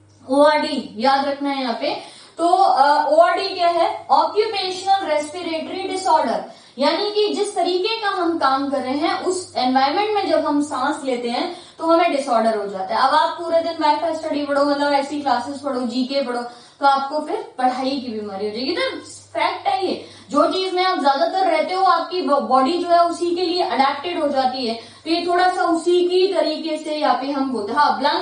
ओआरडी याद रखना है यहाँ पे। तो ओआरडी क्या है, ऑक्यूपेशनल रेस्पिरेटरी डिसऑर्डर, यानी कि जिस तरीके का हम काम कर रहे हैं उस एनवायरमेंट में जब हम सांस लेते हैं तो हमें डिसऑर्डर हो जाता है। अब आप पूरे दिन वाईफाई स्टडी पढ़ो, मतलब ऐसी क्लासेस पढ़ो, जीके पढ़ो, तो आपको फिर पढ़ाई की बीमारी हो जाएगी। तो फैक्ट है ये, जो चीज में आप ज्यादातर रहते हो आपकी बॉडी जो है उसी के लिए अडेप्टेड हो जाती है। तो ये थोड़ा सा उसी की तरीके से यहाँ पे हम बोलते हैं।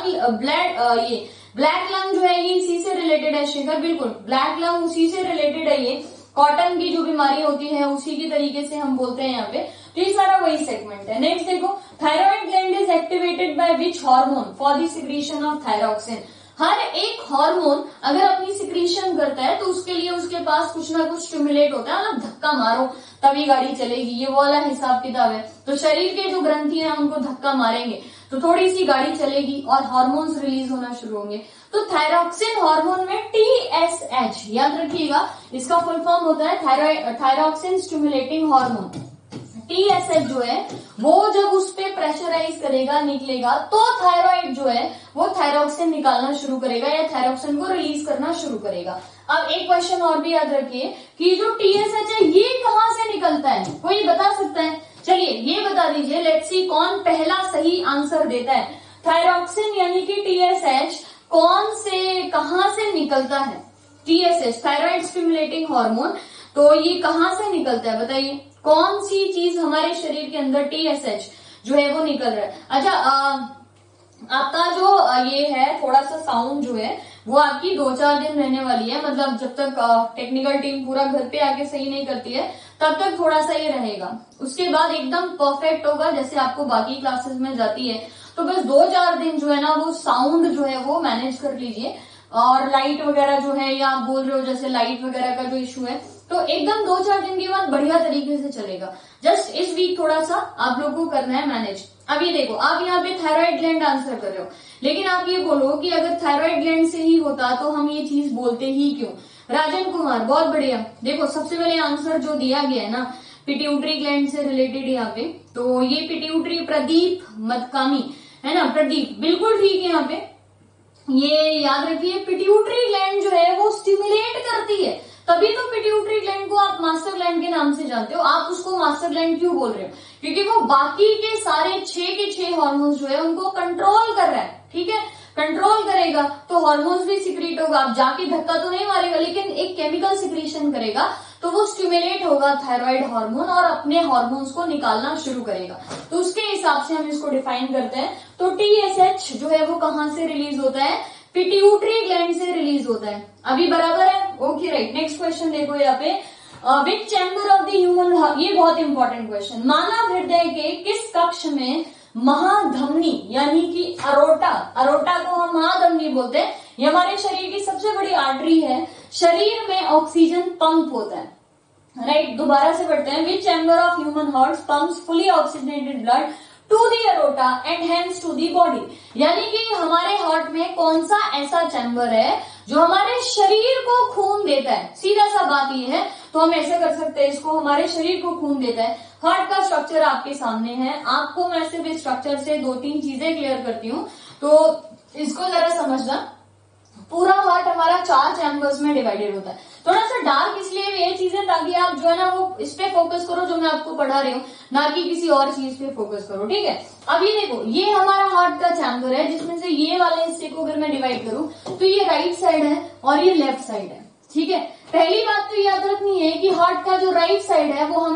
हाँ, ये ब्लैक लंग जो है ये इसी से रिलेटेड है, शेखर, बिल्कुल ब्लैक लंग उसी से रिलेटेड है ये, कॉटन की जो बीमारी होती है उसी की तरीके से हम बोलते हैं यहाँ पे। तो ये सारा वही सेगमेंट है। नेक्स्ट देखो, thyroid gland is activated by which hormone for the secretion of thyroxine. हर एक हार्मोन अगर अपनी सिक्रीशन करता है तो उसके लिए उसके पास कुछ ना कुछ स्टिमुलेट होता है, मतलब धक्का मारो तभी गाड़ी चलेगी, ये वाला हिसाब किताब है। तो शरीर के जो ग्रंथि हैं उनको धक्का मारेंगे तो थोड़ी सी गाड़ी चलेगी और हार्मोन्स रिलीज होना शुरू होंगे। तो थायरॉक्सिन हार्मोन में TSH, याद रखिएगा इसका फुल फॉर्म होता है थायरॉक्सिन स्टिमुलेटिंग हार्मोन। TSH जो है वो जब उस पे प्रेशराइज करेगा, निकलेगा, तो थायराइड जो है वो थायरॉक्सिन निकालना शुरू करेगा या थायरॉक्सिन को रिलीज करना शुरू करेगा। अब एक क्वेश्चन और भी याद रखिए कि जो TSH है ये कहां से निकलता है, कोई बता सकता है? चलिए ये बता दीजिए, लेट्स सी कौन पहला सही आंसर देता है। थायरॉक्सिन यानी कि TSH कौन से कहां से निकलता है? TSH थायराइड स्टिमुलेटिंग हार्मोन, तो ये कहां से निकलता है बताइए? कौन सी चीज हमारे शरीर के अंदर TSH जो है वो निकल रहा है? अच्छा, आपका जो ये है थोड़ा सा साउंड जो है वो आपकी 2-4 दिन रहने वाली है, मतलब जब तक टेक्निकल टीम पूरा घर पे आके सही नहीं करती है तब तक थोड़ा सा ये रहेगा। उसके बाद एकदम परफेक्ट होगा जैसे आपको बाकी क्लासेस में जाती है। तो बस 2-4 दिन जो है ना वो साउंड जो है वो मैनेज कर लीजिए। और लाइट वगैरह जो है, या आप बोल रहे हो जैसे लाइट वगैरह का जो इशू है, तो एकदम 2-4 दिन के बाद बढ़िया तरीके से चलेगा। जस्ट इस वीक थोड़ा सा आप लोगों को करना है मैनेज। अब ये देखो, आप यहाँ पे थायराइड ग्लैंड आंसर कर रहे हो, लेकिन आप ये बोलो कि अगर थायराइड ग्लैंड से ही होता तो हम ये चीज बोलते ही क्यों? राजन कुमार, बहुत बढ़िया। देखो सबसे पहले आंसर जो दिया गया है ना पिट्यूटरी ग्लैंड से रिलेटेड यहाँ पे, तो ये पिट्यूटरी, प्रदीप मदकामी है ना, प्रदीप बिल्कुल ठीक है यहाँ पे। ये याद रखिए पिट्यूटरी ग्लैंड जो है वो स्टिमुलेट करती है, तभी तो पिट्यूटरी ग्लैंड को आप मास्टर ग्लैंड के नाम से जानते हो। आप उसको मास्टर ग्लैंड क्यों बोल रहे हो? क्योंकि वो बाकी के सारे 6 के 6 हार्मोन्स जो है उनको कंट्रोल कर रहा है, ठीक है। कंट्रोल करेगा तो हार्मोन्स भी सिक्रीट होगा। आप जाके धक्का तो नहीं मारेगा, लेकिन एक केमिकल सिक्रीशन करेगा तो वो स्टिमुलेट होगा थायराइड हार्मोन और अपने हार्मोन्स को निकालना शुरू करेगा। तो उसके हिसाब से हम इसको डिफाइन करते हैं। तो TSH जो है वो कहां से रिलीज होता है? पिट्यूटरी ग्लैंड से रिलीज होता है। अभी बराबर है? Okay right. नेक्स्ट क्वेश्चन देखो यहाँ पे, which chamber of the human, ये बहुत इंपॉर्टेंट क्वेश्चन, मानव हृदय के किस कक्ष में महाधमनी यानी कि अरोटा को हम महाधमनी बोलते हैं, ये हमारे शरीर की सबसे बड़ी आर्टरी है, शरीर में ऑक्सीजन पंप होता है, राइट। दोबारा से पढ़ते हैं, which chamber of human heart pumps fully oxygenated blood to the aorta and hence to the body. यानी कि हमारे हार्ट में कौन सा ऐसा चैम्बर है जो हमारे शरीर को खून देता है? सीधा सा बात ये है, तो हम ऐसे कर सकते हैं, इसको हमारे शरीर को खून देता है। हार्ट का स्ट्रक्चर आपके सामने है, आपको मैं सिर्फ इस स्ट्रक्चर से 2-3 चीजें क्लियर करती हूँ, तो इसको जरा समझना। पूरा हार्ट हमारा 4 चैम्बर्स में डिवाइडेड होता है। थोड़ा सा डार्क इसलिए ये चीजें ताकि आप जो है ना वो इस पे फोकस करो जो मैं आपको पढ़ा रही हूँ, ना कि किसी और चीज पे फोकस करो, ठीक है। अब ये देखो, ये हमारा हार्ट का चैम्बर है, जिसमें से ये वाले हिस्से को अगर मैं डिवाइड करूं तो ये राइट साइड है और ये लेफ्ट साइड है, ठीक है। पहली बात तो याद रखनी है कि हार्ट का जो राइट साइड है वो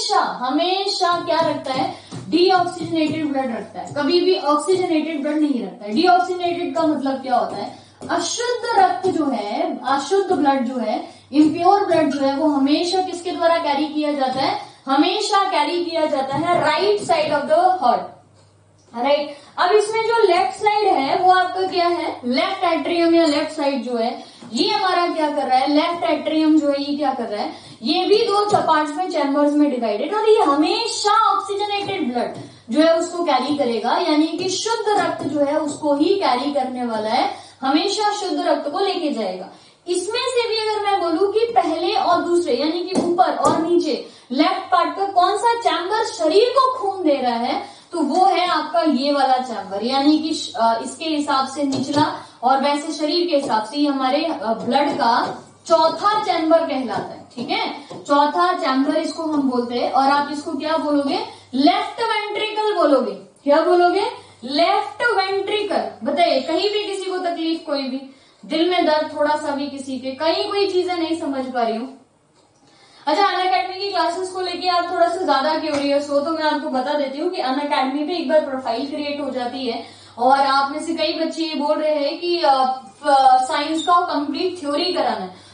हमेशा क्या रखता है? डीऑक्सीजनेटेड ब्लड रखता है, कभी भी ऑक्सीजनेटेड ब्लड नहीं रखता है। डीऑक्सीजनेटेड का मतलब क्या होता है? अशुद्ध रक्त जो है, अशुद्ध ब्लड जो है, इम्प्योर ब्लड जो है वो हमेशा किसके द्वारा कैरी किया जाता है? हमेशा कैरी किया जाता है right side of the heart, right. अब इसमें जो लेफ्ट साइड है वो आपका क्या है? लेफ्ट एट्रियम या लेफ्ट साइड जो है ये हमारा क्या कर रहा है? लेफ्ट एट्रियम जो है ये क्या कर रहा है? ये भी 2 पार्ट्स में, चैम्बर्स में डिवाइडेड, और ये हमेशा ऑक्सीजनेटेड ब्लड जो है उसको कैरी करेगा, यानी कि शुद्ध रक्त जो है उसको ही कैरी करने वाला है, हमेशा शुद्ध रक्त को लेके जाएगा। इसमें से भी अगर मैं बोलूं कि पहले और दूसरे यानी कि ऊपर और नीचे लेफ्ट पार्ट का कौन सा चैम्बर शरीर को खून दे रहा है, तो वो है आपका ये वाला चैम्बर, यानी कि इसके हिसाब से निचला और वैसे शरीर के हिसाब से हमारे ब्लड का चौथा चैम्बर कहलाता है, ठीक है। चौथा चैम्बर इसको हम बोलते हैं, और आप इसको क्या बोलोगे? लेफ्ट वेंट्रिकल बोलोगे। क्या बोलोगे? Left ventricle. बताइए, कहीं भी किसी को तकलीफ, कोई भी दिल में दर्द थोड़ा सा भी किसी के, कहीं कोई चीजें नहीं समझ पा रही हूँ? अच्छा, अनअकैडमी की क्लासेस को लेके आप थोड़ा सा ज्यादा क्यूरियस हो तो मैं आपको बता देती हूँ कि अनअकैडमी पे एक बार प्रोफाइल क्रिएट हो जाती है, और आप में से कई बच्चे ये बोल रहे हैं कि साइंस का कंप्लीट थ्योरी कराना है,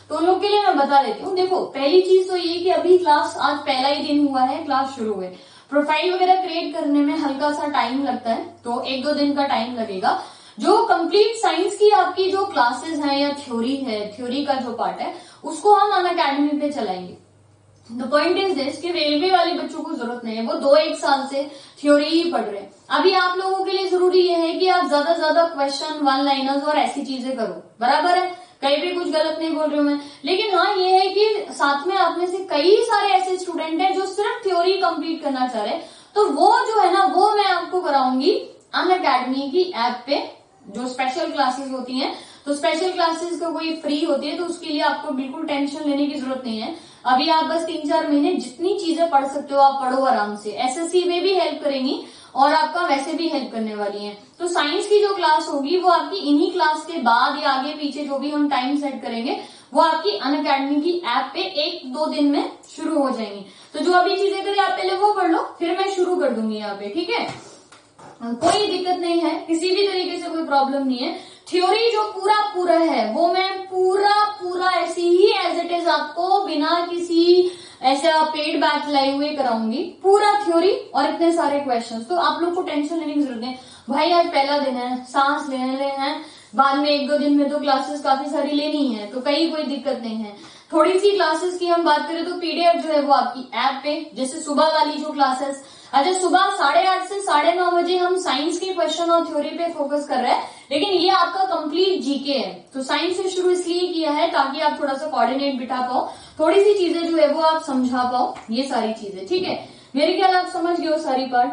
तो उन लोग के लिए मैं बता देती हूँ। देखो पहली चीज तो ये कि अभी क्लास आज पहला ही दिन हुआ है, क्लास शुरू हुए, प्रोफाइल वगैरह क्रिएट करने में हल्का सा टाइम लगता है, तो 1-2 दिन का टाइम लगेगा। जो कंप्लीट साइंस की आपकी जो क्लासेस हैं या थ्योरी है, थ्योरी का जो पार्ट है उसको हम अनअकैडमी पे चलाएंगे। द पॉइंट इज दिस कि रेलवे वाले बच्चों को जरूरत नहीं है, वो 2-1 साल से थ्योरी ही पढ़ रहे हैं। अभी आप लोगों के लिए जरूरी ये है कि आप ज्यादा से ज्यादा क्वेश्चन, वन लाइनर्स और ऐसी चीजें करो, बराबर है, कहीं भी कुछ गलत नहीं बोल रही हूं मैं। लेकिन हाँ ये है कि साथ में आप में से कई सारे ऐसे स्टूडेंट हैं जो सिर्फ थ्योरी कंप्लीट करना चाह रहे हैं, तो वो जो है ना वो मैं आपको कराऊंगी अनअकैडमी की ऐप पे, जो स्पेशल क्लासेस होती हैं। तो स्पेशल क्लासेस का कोई फ्री होती है, तो उसके लिए आपको बिल्कुल टेंशन लेने की जरूरत नहीं है। अभी आप बस 3-4 महीने जितनी चीजें पढ़ सकते हो आप पढ़ो आराम से। एसएससी में भी हेल्प करेंगी और आपका वैसे भी हेल्प करने वाली है। तो साइंस की जो क्लास होगी वो आपकी इन्हीं क्लास के बाद या आगे पीछे जो भी हम टाइम सेट करेंगे वो आपकी अनअकैडमी की ऐप पे 1-2 दिन में शुरू हो जाएंगी। तो जो अभी चीजें करी आप पहले वो पढ़ लो, फिर मैं शुरू कर दूंगी यहाँ पे, ठीक है। कोई दिक्कत नहीं है, किसी भी तरीके से कोई प्रॉब्लम नहीं है। थ्योरी जो पूरा है वो मैं पूरा ऐसे ही एज इट इज आपको बिना किसी ऐसा पेड बैच लाए हुए कराऊंगी, पूरा थ्योरी और इतने सारे क्वेश्चंस। तो आप लोग को टेंशन लेने की जरूरत नहीं, भाई आज पहला दिन है, सांस लेने हैं, बाद में 1-2 दिन में तो क्लासेस काफी सारी लेनी है, तो कोई दिक्कत नहीं है। थोड़ी सी क्लासेस की हम बात करें तो पीडीएफ जो है वो आपकी ऐप पे, जैसे सुबह वाली जो क्लासेस, अच्छा सुबह 8:30 से 9:30 बजे हम साइंस के क्वेश्चन और थ्योरी पे फोकस कर रहे हैं, लेकिन ये आपका कंप्लीट जीके है। तो साइंस से शुरू इसलिए किया है ताकि आप थोड़ा सा कोऑर्डिनेट बिठा पाओ, थोड़ी सी चीजें जो है वो आप समझा पाओ, ये सारी चीजें, ठीक है। मेरे ख्याल आप समझ गए हो सारी पार्ट।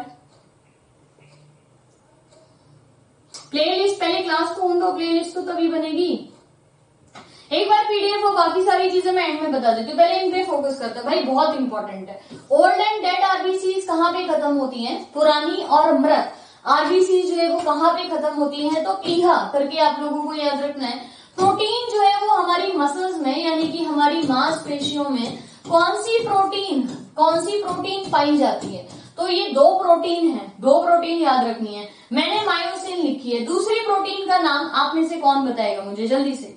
प्लेलिस्ट पहले क्लास को ढूंढो, प्लेलिस्ट तो तभी बनेगी। एक बार पीडीएफ और बाकी सारी चीजें मैं एंड में बता देती हूँ, पहले इन पे फोकस करते हैं भाई, बहुत इंपॉर्टेंट है। ओल्ड एंड डेड आरबीसीज कहाँ पे खत्म होती हैं? पुरानी और मृत आरबीसी जो है वो कहाँ पे खत्म होती है? तो प्लीहा करके आप लोगों को याद रखना है। प्रोटीन जो है वो हमारी मसल्स में यानी कि हमारी मांसपेशियों में कौन सी प्रोटीन पाई जाती है? तो ये 2 प्रोटीन है, 2 प्रोटीन याद रखनी है। मैंने मायोसिन लिखी है, दूसरी प्रोटीन का नाम आप में से कौन बताएगा मुझे जल्दी से?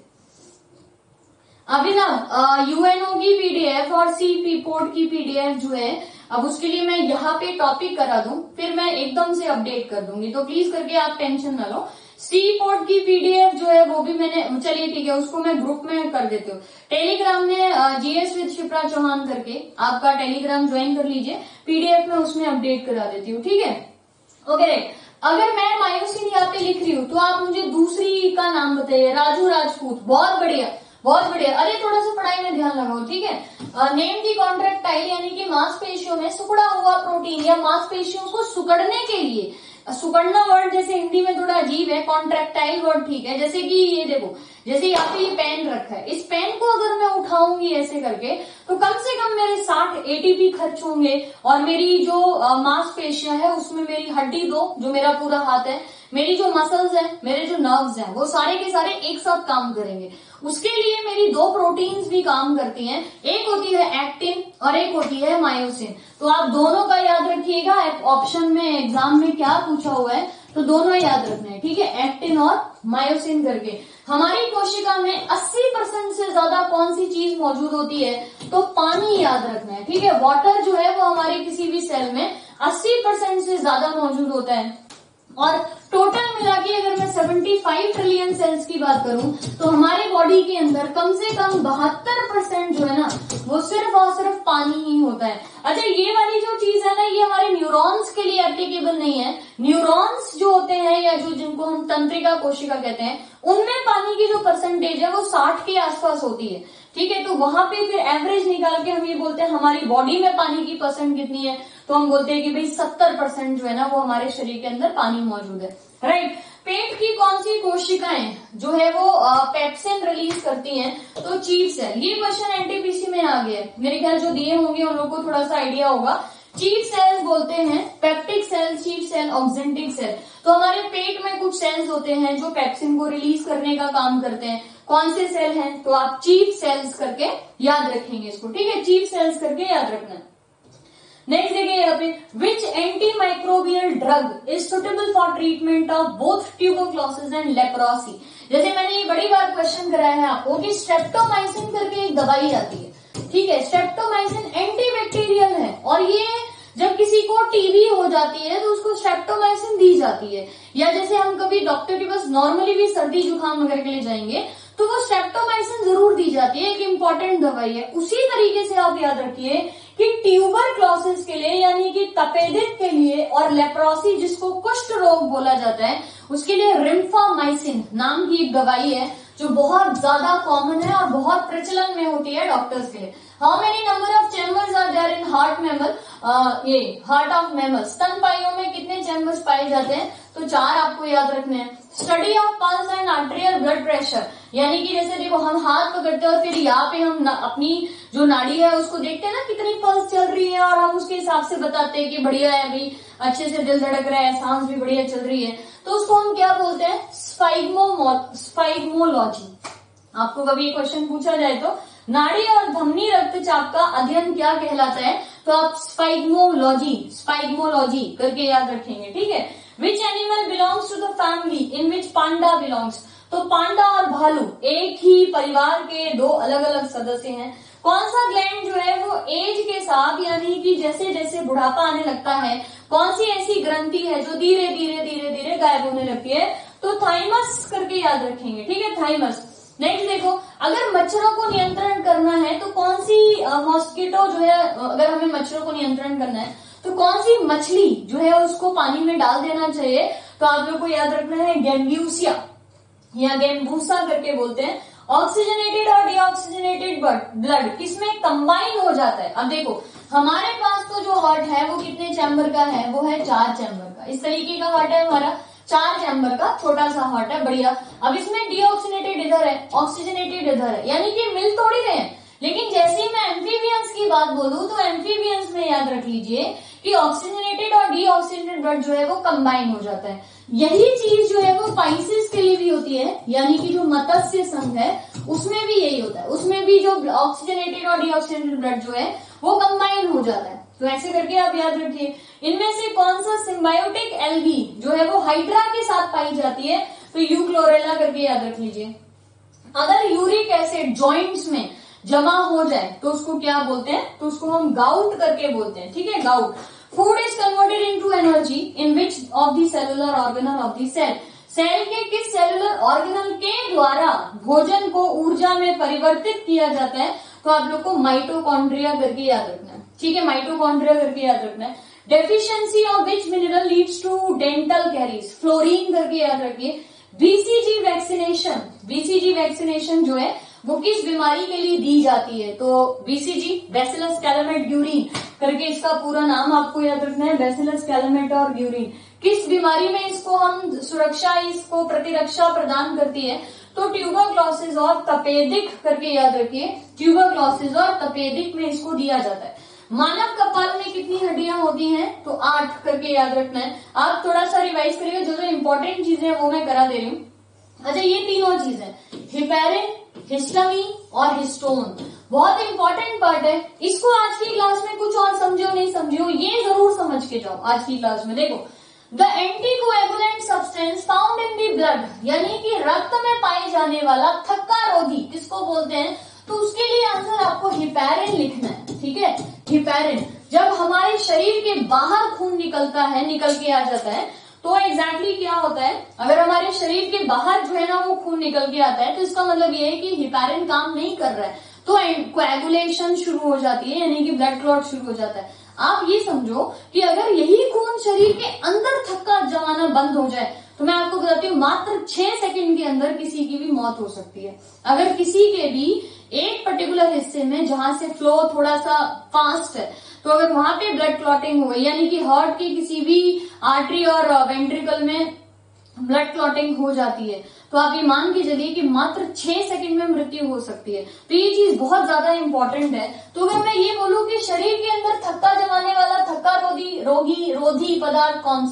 अभी ना यूएनओ की पीडीएफ और सी पोर्ट की पीडीएफ जो है, अब उसके लिए मैं यहाँ पे टॉपिक करा दूं, फिर मैं एकदम से अपडेट कर दूंगी, तो प्लीज करके आप टेंशन ना लो। सी पोर्ट की पीडीएफ जो है वो भी मैंने, चलिए ठीक है, उसको मैं ग्रुप में कर देती हूँ। टेलीग्राम में जीएस विद शिप्रा चौहान करके आपका टेलीग्राम ज्वाइन कर लीजिए, पीडीएफ में उसमें अपडेट करा देती हूँ, ठीक है। ओके, अगर मैं मायोसिन यहाँ पे लिख रही हूँ तो आप मुझे दूसरी का नाम बताइए। राजू राजपूत, बहुत बढ़िया। अरे थोड़ा सा पढ़ाई में ध्यान लगाओ, ठीक है। नेम दी कॉन्ट्रैक्टाइल यानी कि मांसपेशियों में सिकुड़ा हुआ प्रोटीन या मांसपेशियों को सिकुड़ने के लिए, सिकुड़ना वर्ड जैसे हिंदी में थोड़ा अजीब है, कॉन्ट्रैक्टाइल वर्ड ठीक है। जैसे कि ये देखो, जैसे यहाँ पे ये पेन रखा है, इस पेन को अगर मैं उठाऊंगी ऐसे करके तो कम से कम मेरे 60 एटीपी खर्च होंगे और मेरी जो मांसपेशियां है उसमें मेरी हड्डी 2 जो मेरा पूरा हाथ है, मेरी जो मसल्स है, मेरे जो नर्व्स हैं, वो सारे के सारे एक साथ काम करेंगे। उसके लिए मेरी 2 प्रोटीन्स भी काम करती हैं, एक होती है एक्टिन और एक होती है मायोसिन। तो आप दोनों का याद रखिएगा, ऑप्शन में एग्जाम में क्या पूछा हुआ है तो दोनों याद रखना है, ठीक है, एक्टिन और मायोसिन करके। हमारी कोशिका में 80% से ज्यादा कौन सी चीज मौजूद होती है? तो पानी याद रखना है, ठीक है। वाटर जो है वो हमारे किसी भी सेल में 80% से ज्यादा मौजूद होता है। और टोटल मिला के अगर मैं 75 ट्रिलियन सेल्स की बात करूं तो हमारे बॉडी के अंदर कम से कम 72% जो है ना वो सिर्फ और सिर्फ पानी ही होता है। अच्छा, ये वाली जो चीज है ना ये हमारे न्यूरॉन्स के लिए एप्लीकेबल नहीं है। न्यूरॉन्स जो होते हैं या जो जिनको हम तंत्रिका कोशिका कहते हैं, उनमें पानी की जो परसेंटेज है वो 60 के आसपास होती है, ठीक है। तो वहां पे फिर एवरेज निकाल के हम ये बोलते हैं हमारी बॉडी में पानी की परसेंट कितनी है, तो हम बोलते हैं कि भाई 70% जो है ना वो हमारे शरीर के अंदर पानी मौजूद है, राइट। पेट की कौन सी कोशिकाएं जो है वो पेप्सिन रिलीज करती हैं? तो चीफ सेल। ये क्वेश्चन एनटीपीसी में आ गया है, मेरे ख्याल जो दिए होंगे उन लोगों को थोड़ा सा आइडिया होगा। चीफ सेल्स बोलते हैं peptic cell, chief cell, oxyntic cell. तो हमारे पेट में कुछ सेल्स होते हैं जो पेप्सिन को रिलीज करने का काम करते हैं। कौन से सेल हैं? तो आप चीफ सेल्स करके याद रखेंगे इसको, ठीक है, चीफ सेल्स करके याद रखना है। नेक्स्ट देखिए यहाँ पे, which antimicrobial drug is suitable for treatment of both tuberculosis and leprosy. जैसे मैंने ये बड़ी बार क्वेश्चन कराया है आपको कि स्ट्रेप्टोमाइसिन करके एक दवाई आती है, ठीक है, स्ट्रेप्टोमाइसिन एंटीबैक्टीरियल है और ये जब किसी को टीबी हो जाती है तो उसको स्ट्रेप्टोमाइसिन दी जाती है, या जैसे हम कभी डॉक्टर के पास नॉर्मली भी सर्दी जुकाम वगैरह के लिए जाएंगे तो वो स्ट्रेप्टोमाइसिन जरूर दी जाती है, एक इंपॉर्टेंट दवाई है। उसी तरीके से आप याद रखिए कि ट्यूबरक्लोसिस के लिए यानी कि तपेदिक के लिए और लेप्रोसी जिसको कुष्ठ रोग बोला जाता है उसके लिए रिम्फामाइसिन नाम की एक दवाई है जो बहुत ज्यादा कॉमन है और बहुत प्रचलन में होती है डॉक्टर्स के लिए। How many number of chambers are there in heart mammal, ये हार्ट ऑफ मैमल, स्तनपाइयों में कितने चैम्बर्स पाए जाते हैं? तो 4 आपको याद रखने हैं। Study of pulse and arterial blood pressure, यानी कि जैसे देखो हम हाथ पकड़ते हैं और फिर यहाँ पे हम अपनी जो नाड़ी है उसको देखते हैं ना कितनी पल्स चल रही है और हम उसके हिसाब से बताते हैं कि बढ़िया है अभी, अच्छे से दिल धड़क रहा है, सांस भी बढ़िया चल रही है, तो उसको हम क्या बोलते हैं? स्फाइग्मोलॉजी। आपको कभी क्वेश्चन पूछा जाए तो नाड़ी और धमनी रक्तचाप का अध्ययन क्या कहलाता है, तो आप स्फाइग्मोलॉजी करके याद रखेंगे, ठीक है। Which animal belongs to the family in which panda belongs, तो पांडा और भालू एक ही परिवार के 2 अलग अलग सदस्य हैं। कौन सा ग्लैंड जो है वो एज के साथ यानी कि जैसे जैसे बुढ़ापा आने लगता है, कौन सी ऐसी ग्रंथि है जो धीरे धीरे धीरे धीरे गायब होने लगती है, तो थाइमस करके याद रखेंगे, ठीक है, थाइमस। नेक्स्ट देखो, अगर मच्छरों को नियंत्रण करना है तो कौन सी मॉस्किटो जो है, अगर हमें मच्छरों को नियंत्रण करना है तो कौन सी मछली जो है उसको पानी में डाल देना चाहिए, तो आप लोग को याद रखना है गैम्ब्यूसिया या गैम्बूसा करके बोलते हैं। ऑक्सीजनेटेड और डीऑक्सीजनेटेड ब्लड किसमें कंबाइन हो जाता है? अब देखो हमारे पास तो जो हार्ट है वो कितने चैम्बर का है, वो है 4 चैम्बर का, इस तरीके का हार्ट है हमारा, 4 चैम्बर का छोटा सा हार्ट है, बढ़िया। अब इसमें डीऑक्सीजनेटेड इधर है, ऑक्सीजनेटेड इधर है, यानी कि मिल थोड़ी रहे हैं। लेकिन जैसे ही मैं एम्फीबियंस की बात बोलूं तो एम्फीबियंस में याद रख लीजिए कि ऑक्सीजनेटेड और डीऑक्सीजनेटेड ब्लड जो है वो कंबाइन हो जाता है। यही चीज जो है वो स्पाइसेस के लिए भी होती है, यानी कि जो मत्स्य संघ है उसमें भी यही होता है, उसमें भी जो ऑक्सीजनेटेड और डीऑक्सीजनेटेड ब्लड जो है वो कंबाइन हो जाता है। तो ऐसे करके आप याद रखिए। इनमें से कौन सा सिम्बायोटिक एल्गी जो है वो हाइड्रा के साथ पाई जाती है, तो यूक्लोरेला करके याद रख लीजिए। अगर यूरिक एसिड जॉइंट्स में जमा हो जाए तो उसको क्या बोलते हैं, तो उसको हम गाउट करके बोलते हैं, ठीक है, gout. Food is converted into energy in which of the cellular organelle of the cell, cell के किस सेलुलर ऑर्गेनल के द्वारा भोजन को ऊर्जा में परिवर्तित किया जाता है, तो आप लोग को माइटोकॉन्ड्रिया करके याद रखना है, ठीक है, माइटोकॉन्ड्रिया करके याद रखना है। Deficiency of which mineral leads to dental caries, fluorine करके याद रखिए। बीसीजी वैक्सीनेशन, बीसीजी वैक्सीनेशन जो है वो किस बीमारी के लिए दी जाती है, तो बीसीजी बैसिलस कैलमेट ग्यूरिन करके इसका पूरा नाम आपको याद रखना है, बैसिलस कैलमेट और ग्यूरिन। किस बीमारी में इसको हम सुरक्षा, इसको प्रतिरक्षा प्रदान करती है, तो ट्यूबरक्लोसिस और तपेदिक करके याद रखिए, ट्यूबरक्लोसिस और तपेदिक में इसको दिया जाता है। मानव कपाल में कितनी हड्डियां होती हैं, तो 8 करके याद रखना है। आप थोड़ा सा रिवाइज करिएगा, जो जो इंपॉर्टेंट चीजें हैं वो मैं करा दे रही हूँ। अच्छा, ये तीनों चीजें हिपेरिन, हिस्टामीन और हिस्टोन बहुत इंपॉर्टेंट पार्ट है। इसको आज की क्लास में कुछ और समझो नहीं समझो, ये जरूर समझ के जाओ आज की क्लास में। देखो, the anticoagulant substance found in the blood, यानी कि रक्त में पाए जाने वाला थक्का रोधी किसको बोलते हैं, तो उसके लिए आंसर आपको हिपेरिन लिखना है, ठीक है, हिपेरिन। जब हमारे शरीर के बाहर खून निकलता है, निकल के आ जाता है, तो एग्जैक्टली क्या होता है, अगर हमारे शरीर के बाहर जो है ना वो खून निकल के आता है तो इसका मतलब ये है कि हिपेरिन काम नहीं कर रहा है, तो कोएगुलेशन शुरू हो जाती है, यानी कि ब्लड क्लॉट शुरू हो जाता है। आप ये समझो कि अगर यही खून शरीर के अंदर थक्का जमाना बंद हो जाए तो मैं आपको बताती हूँ मात्र 6 सेकंड के अंदर किसी की भी मौत हो सकती है। अगर किसी के भी एक पर्टिकुलर हिस्से में जहां से फ्लो थोड़ा सा फास्ट है, तो अगर वहां पे ब्लड क्लॉटिंग हो गई, यानी कि हार्ट के किसी भी आर्टरी और वेंट्रिकल में ब्लड क्लॉटिंग हो जाती है, तो आप ये मान के चलिए कि मात्र 6 सेकंड में मृत्यु हो सकती है। तो ये चीज बहुत ज्यादा इंपॉर्टेंट है। तो अगर मैं ये बोलूं कि शरीर के अंदर थक्का जमाने वाला थक्का रोधी पदार्थ कौन सा है,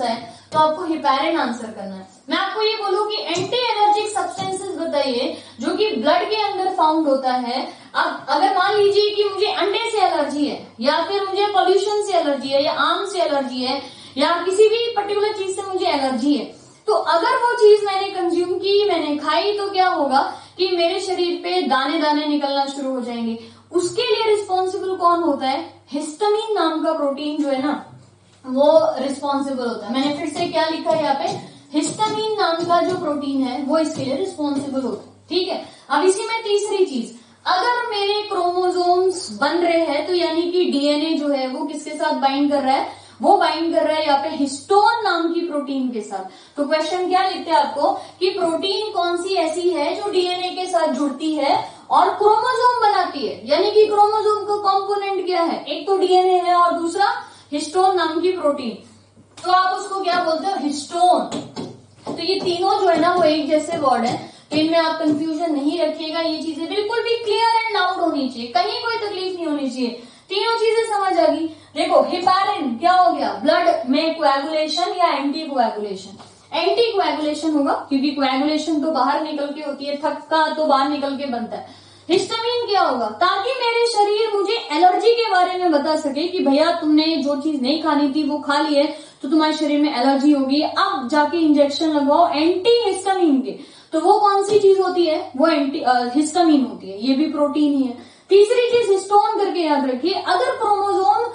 तो आपको हिपैरिन आंसर करना है। मैं आपको ये बोलूं कि एंटी एलर्जिक सब्सटेंसेस बताइए जो कि ब्लड के अंदर फाउंड होता है। अब अगर मान लीजिए कि मुझे अंडे से एलर्जी है, या फिर मुझे पोल्यूशन से एलर्जी है, या आम से एलर्जी है, या किसी भी पर्टिकुलर चीज से मुझे एलर्जी है, तो अगर वो चीज मैंने कंज्यूम की, मैंने खाई, तो क्या होगा कि मेरे शरीर पे दाने दाने निकलना शुरू हो जाएंगे। उसके लिए रिस्पॉन्सिबल कौन होता है? हिस्टामिन नाम का प्रोटीन जो है ना, वो रिस्पॉन्सिबल होता है। मैंने फिर से क्या लिखा है यहाँ पे, हिस्टामिन नाम का जो प्रोटीन है वो इसके लिए रिस्पॉन्सिबल होता है। ठीक है, अब इसी में तीसरी चीज, अगर मेरे क्रोमोसोम्स बन रहे हैं तो यानी कि डीएनए जो है वो किसके साथ बाइंड कर रहा है? वो बाइंड कर रहा है यहाँ पे हिस्टोन नाम की प्रोटीन के साथ। तो क्वेश्चन क्या लिखते हैं आपको कि प्रोटीन कौन सी ऐसी है जो डीएनए के साथ जुड़ती है और क्रोमोसोम बनाती है, यानी कि क्रोमोसोम का कंपोनेंट क्या है? एक तो डीएनए है और दूसरा हिस्टोन नाम की प्रोटीन। तो आप उसको क्या बोलते हो? हिस्टोन। तो ये तीनों जो है ना वो एक जैसे वर्ड है, तो इनमें आप कंफ्यूजन नहीं रखिएगा। ये चीजें बिल्कुल भी क्लियर एंड लाउड होनी चाहिए, कहीं कोई तकलीफ नहीं होनी चाहिए। तीनों चीजें समझ आ गई। देखो हिपैरिन क्या हो गया? ब्लड में कोएगुलेशन या एंटी कोएगुलेशन। एंटी कोएगुलेशन होगा क्योंकि कोएगुलेशन तो बाहर निकल के होती है, थक्का तो बाहर निकल के बनता है। हिस्टामिन क्या होगा? ताकि मेरे शरीर मुझे एलर्जी के बारे में बता सके कि भैया तुमने जो चीज नहीं खानी थी वो खा ली है तो तुम्हारे शरीर में एलर्जी होगी, अब जाके इंजेक्शन लगवाओ एंटी हिस्टामिन के। तो वो कौन सी चीज होती है? वो एंटी हिस्टामिन होती है, ये भी प्रोटीन ही है। तीसरी चीज हिस्टोन करके याद रखिए, अगर क्रोमोसोम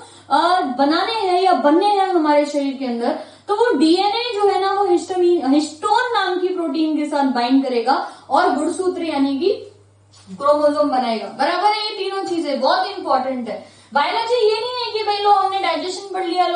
बनाने हैं या बनने हैं हमारे शरीर के अंदर तो वो डीएनए जो है ना वो हिस्टोन नाम की प्रोटीन के साथ बाइंड करेगा और गुणसूत्र यानी कि क्रोमोसोम बनाएगा। बराबर है? ये तीनों चीजें बहुत इंपॉर्टेंट है। बायोलॉजी ये नहीं है कि भाई लो हमने डाइजेशन पढ़ लिया,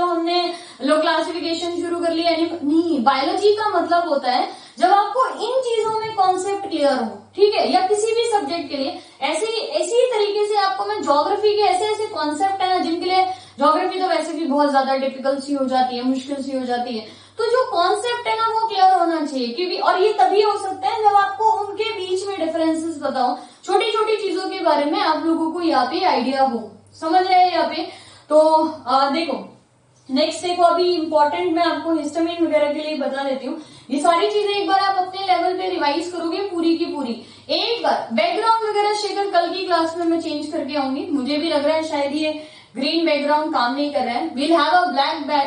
लो क्लासिफिकेशन शुरू कर लिया, नहीं। बायोलॉजी का मतलब होता है जब आपको इन चीजों में कॉन्सेप्ट क्लियर हो, ठीक है, या किसी भी सब्जेक्ट के लिए ऐसी तरीके से आपको मैं ज्योग्राफी के ऐसे कॉन्सेप्ट है ना जिनके लिए ज्योग्राफी तो वैसे भी बहुत ज्यादा डिफिकल्ट सी हो जाती है, मुश्किल सी हो जाती है, तो जो कॉन्सेप्ट है ना वो क्लियर होना चाहिए। क्योंकि और ये तभी हो सकता है जब आपको उनके बीच में डिफरेंसेस बताओ, छोटी छोटी चीजों के बारे में आप लोगों को यहाँ पे आइडिया हो। समझ रहे हैं यहाँ पे? तो देखो नेक्स्ट देखो, अभी इंपॉर्टेंट मैं आपको हिस्टामिन वगैरह के लिए बता देती हूँ। ये सारी चीजें एक बार आप अपने लेवल पे रिवाइज करोगे पूरी की पूरी। एक बार बैकग्राउंड वगैरह शेखर कल की क्लास में मैं चेंज करके आऊंगी, मुझे भी लग रहा है शायद ये ग्रीन बैकग्राउंड काम नहीं कर रहा है। Will have a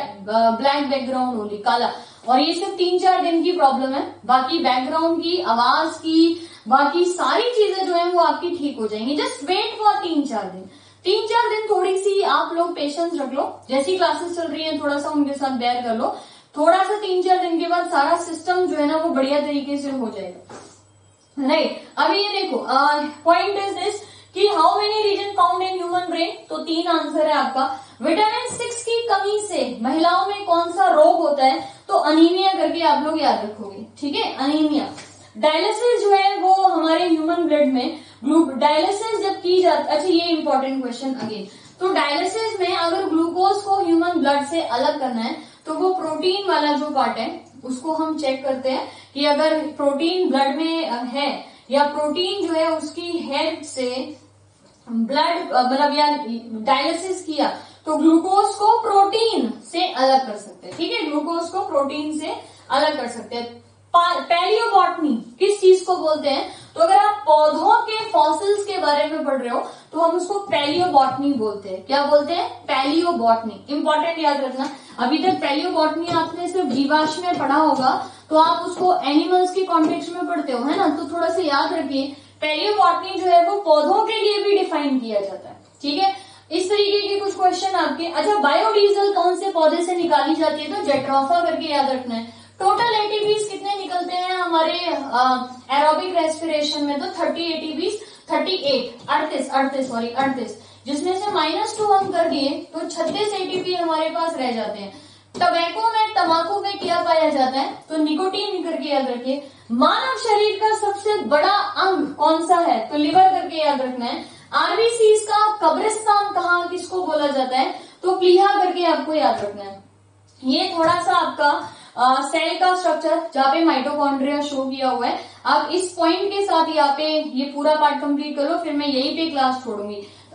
black background only, काला। और ये सिर्फ 3-4 दिन की प्रॉब्लम है, बाकी बैकग्राउंड की, आवाज की, बाकी सारी चीजें जो है वो आपकी ठीक हो जाएंगी। जस्ट वेट फॉर 3-4 दिन। 3-4 दिन थोड़ी सी आप लोग पेशेंस रख लो, जैसी क्लासेस चल रही है थोड़ा सा उनके साथ बेयर कर लो, थोड़ा सा 3-4 दिन के बाद सारा सिस्टम जो है ना वो बढ़िया तरीके से हो जाएगा। राइट, अभी ये देखो पॉइंट इज दिस कि how many region found in human brain, तो 3 आंसर है आपका। विटामिन 6 की कमी से महिलाओं में कौन सा रोग होता है? तो अनीमिया करके आप लोग याद रखोगे, ठीक है, अनीमिया। डायलिसिस जो है वो हमारे ह्यूमन ब्लड में डायलिसिस जब की जाती, अच्छा ये इंपॉर्टेंट क्वेश्चन अगेन, तो डायलिसिस में अगर ग्लूकोज को ह्यूमन ब्लड से अलग करना है तो वो प्रोटीन वाला जो पार्ट है उसको हम चेक करते हैं कि अगर प्रोटीन ब्लड में है या प्रोटीन जो है उसकी हेल्प से ब्लड मतलब या डायलिसिस किया तो ग्लूकोज को प्रोटीन से अलग कर सकते हैं, ठीक है, ग्लूकोज को प्रोटीन से अलग कर सकते हैं। पैलियोबॉटनी किस चीज को बोलते हैं? तो अगर आप पौधों के फॉसिल्स के बारे में पढ़ रहे हो तो हम उसको पैलियोबॉटनी बोलते हैं। क्या बोलते हैं? पैलियोबॉटनी। इंपॉर्टेंट याद रखना, अभी तक पैलियोबॉटनी आपने सिर्फ जीवाश्म में पढ़ा होगा, तो आप उसको एनिमल्स के कॉन्टेक्स्ट में पढ़ते हो, है ना, तो थोड़ा सा याद रखिए पैलियोबॉटनी जो है वो पौधों के लिए भी डिफाइन किया जाता है, ठीक है। इस तरीके के कुछ क्वेश्चन आपके। अच्छा, बायोडीजल कौन से पौधे से निकाली जाती है? तो जेट्रोफा करके याद रखना है। टोटल एटीपीज कितने निकलते हैं हमारे एरोबिक रेस्पिरेशन में? तो 30 एटीपीज 38, जिसमें से -2 हम कर दिए तो 36 एटीपी हमारे पास रह जाते हैं। टबैको में, तंबाकू में क्या पाया जाता है? तो निकोटीन करके याद रखिए। मानव शरीर का सबसे बड़ा अंग कौन सा है? तो लिवर करके याद रखना है। आरबीसीज का कब्रिस्तान कहाँ किसको बोला जाता है? तो प्लीहा करके आपको याद रखना है। ये थोड़ा सा आपका सेल का स्ट्रक्चर जहाँ पे माइटोकॉन्ड्रिया शो किया हुआ है। आप इस पॉइंट के साथ यहाँ पे ये पूरा पार्ट कंप्लीट करो, फिर मैं यहीं पे क्लास छोड़ूंगी।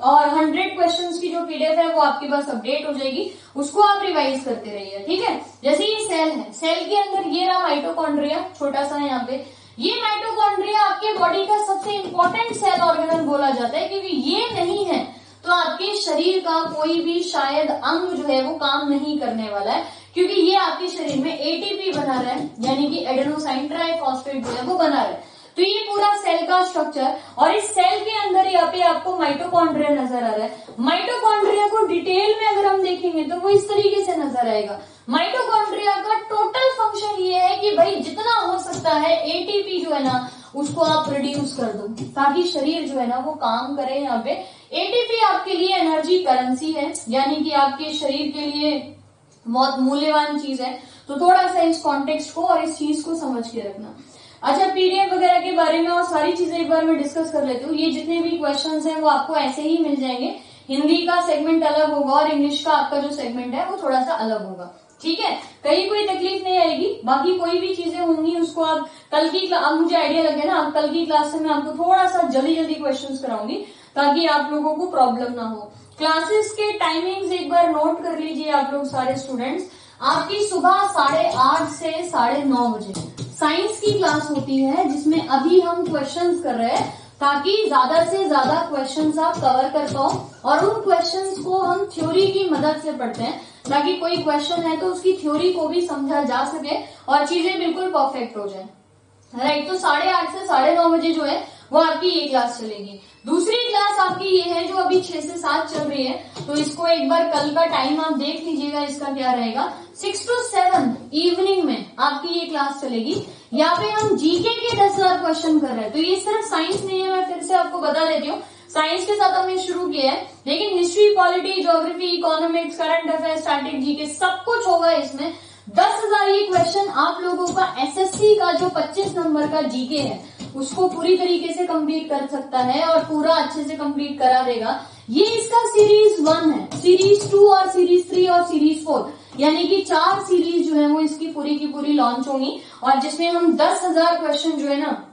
और 100 क्वेश्चंस की जो पीडीएफ है वो आपके पास अपडेट हो जाएगी, उसको आप रिवाइज करते रहिए, ठीक है। जैसे ये सेल है, सेल के अंदर ये रहा माइटोकॉन्ड्रिया, छोटा सा यहाँ पे, ये माइटोकॉन्ड्रिया आपके बॉडी का सबसे इंपॉर्टेंट सेल ऑर्गेनल बोला जाता है, क्योंकि ये नहीं है तो आपके शरीर का कोई भी शायद अंग जो है वो काम नहीं करने वाला है, क्योंकि ये आपके शरीर में एटीपी बना रहा है, यानी कि एडेनोसाइन ट्राइफॉस्फेट जो है वो बना रहा है। तो ये पूरा सेल का स्ट्रक्चर, और इस सेल के अंदर यहाँ पे आपको माइटोकॉन्ड्रिया नजर आ रहा है। माइटोकॉन्ड्रिया को डिटेल में अगर हम देखेंगे तो वो इस तरीके से नजर आएगा। माइटोकॉन्ड्रिया का टोटल फंक्शन ये है कि भाई जितना हो सकता है एटीपी जो है ना उसको आप प्रोड्यूस कर दो, ताकि शरीर जो है ना वो काम करे। यहाँ पे एटीपी आपके लिए एनर्जी करेंसी है, यानी कि आपके शरीर के लिए बहुत मूल्यवान चीज है। तो थोड़ा सा इस कॉन्टेक्स्ट को और इस चीज को समझ के रखना। अच्छा, पीडीएफ वगैरह के बारे में और सारी चीजें एक बार मैं डिस्कस कर लेती हूँ। ये जितने भी क्वेश्चंस हैं वो आपको ऐसे ही मिल जाएंगे। हिंदी का सेगमेंट अलग होगा और इंग्लिश का आपका जो सेगमेंट है वो थोड़ा सा अलग होगा, ठीक है। कहीं कोई तकलीफ नहीं आएगी। बाकी कोई भी चीजें होंगी उसको आप कल की अब मुझे आइडिया लगे ना, अब कल की क्लास से मैं आपको थोड़ा सा जल्दी जल्दी क्वेश्चंस कराऊंगी, ताकि आप लोगों को प्रॉब्लम ना हो। क्लासेस के टाइमिंग्स एक बार नोट कर लीजिए आप लोग सारे स्टूडेंट्स। आपकी सुबह 8:30 से 9:30 बजे साइंस की क्लास होती है, जिसमें अभी हम क्वेश्चंस कर रहे हैं, ताकि ज्यादा से ज्यादा क्वेश्चंस आप कवर कर पाओ। और उन क्वेश्चंस को हम थ्योरी की मदद से पढ़ते हैं, ताकि कोई क्वेश्चन है तो उसकी थ्योरी को भी समझा जा सके और चीजें बिल्कुल परफेक्ट हो जाए, राइट। तो 8:30 से 9:30 बजे जो है वो आपकी ये क्लास चलेगी। दूसरी क्लास आपकी ये है जो अभी 6 से 7 चल रही है, तो इसको एक बार कल का टाइम आप देख लीजिएगा, इसका क्या रहेगा। 6 to 7 इवनिंग में आपकी ये क्लास चलेगी। यहाँ पे हम जीके के 10,000 क्वेश्चन कर रहे हैं। तो ये सिर्फ साइंस नहीं है, मैं फिर से आपको बता देती हूँ। साइंस के साथ हमने शुरू किया है, लेकिन history, polity, geography, economics, current affairs, static, GK सब कुछ होगा इसमें। 10,000 ये क्वेश्चन आप लोगों का एसएससी का जो 25 नंबर का जीके है उसको पूरी तरीके से कंप्लीट कर सकता है और पूरा अच्छे से कंप्लीट करा देगा। ये इसका सीरीज 1 है। सीरीज 2 और सीरीज 3 और सीरीज 4 यानी कि 4 सीरीज जो है वो इसकी पूरी की पूरी लॉन्च होंगी, और जिसमें हम 10,000 क्वेश्चन जो है ना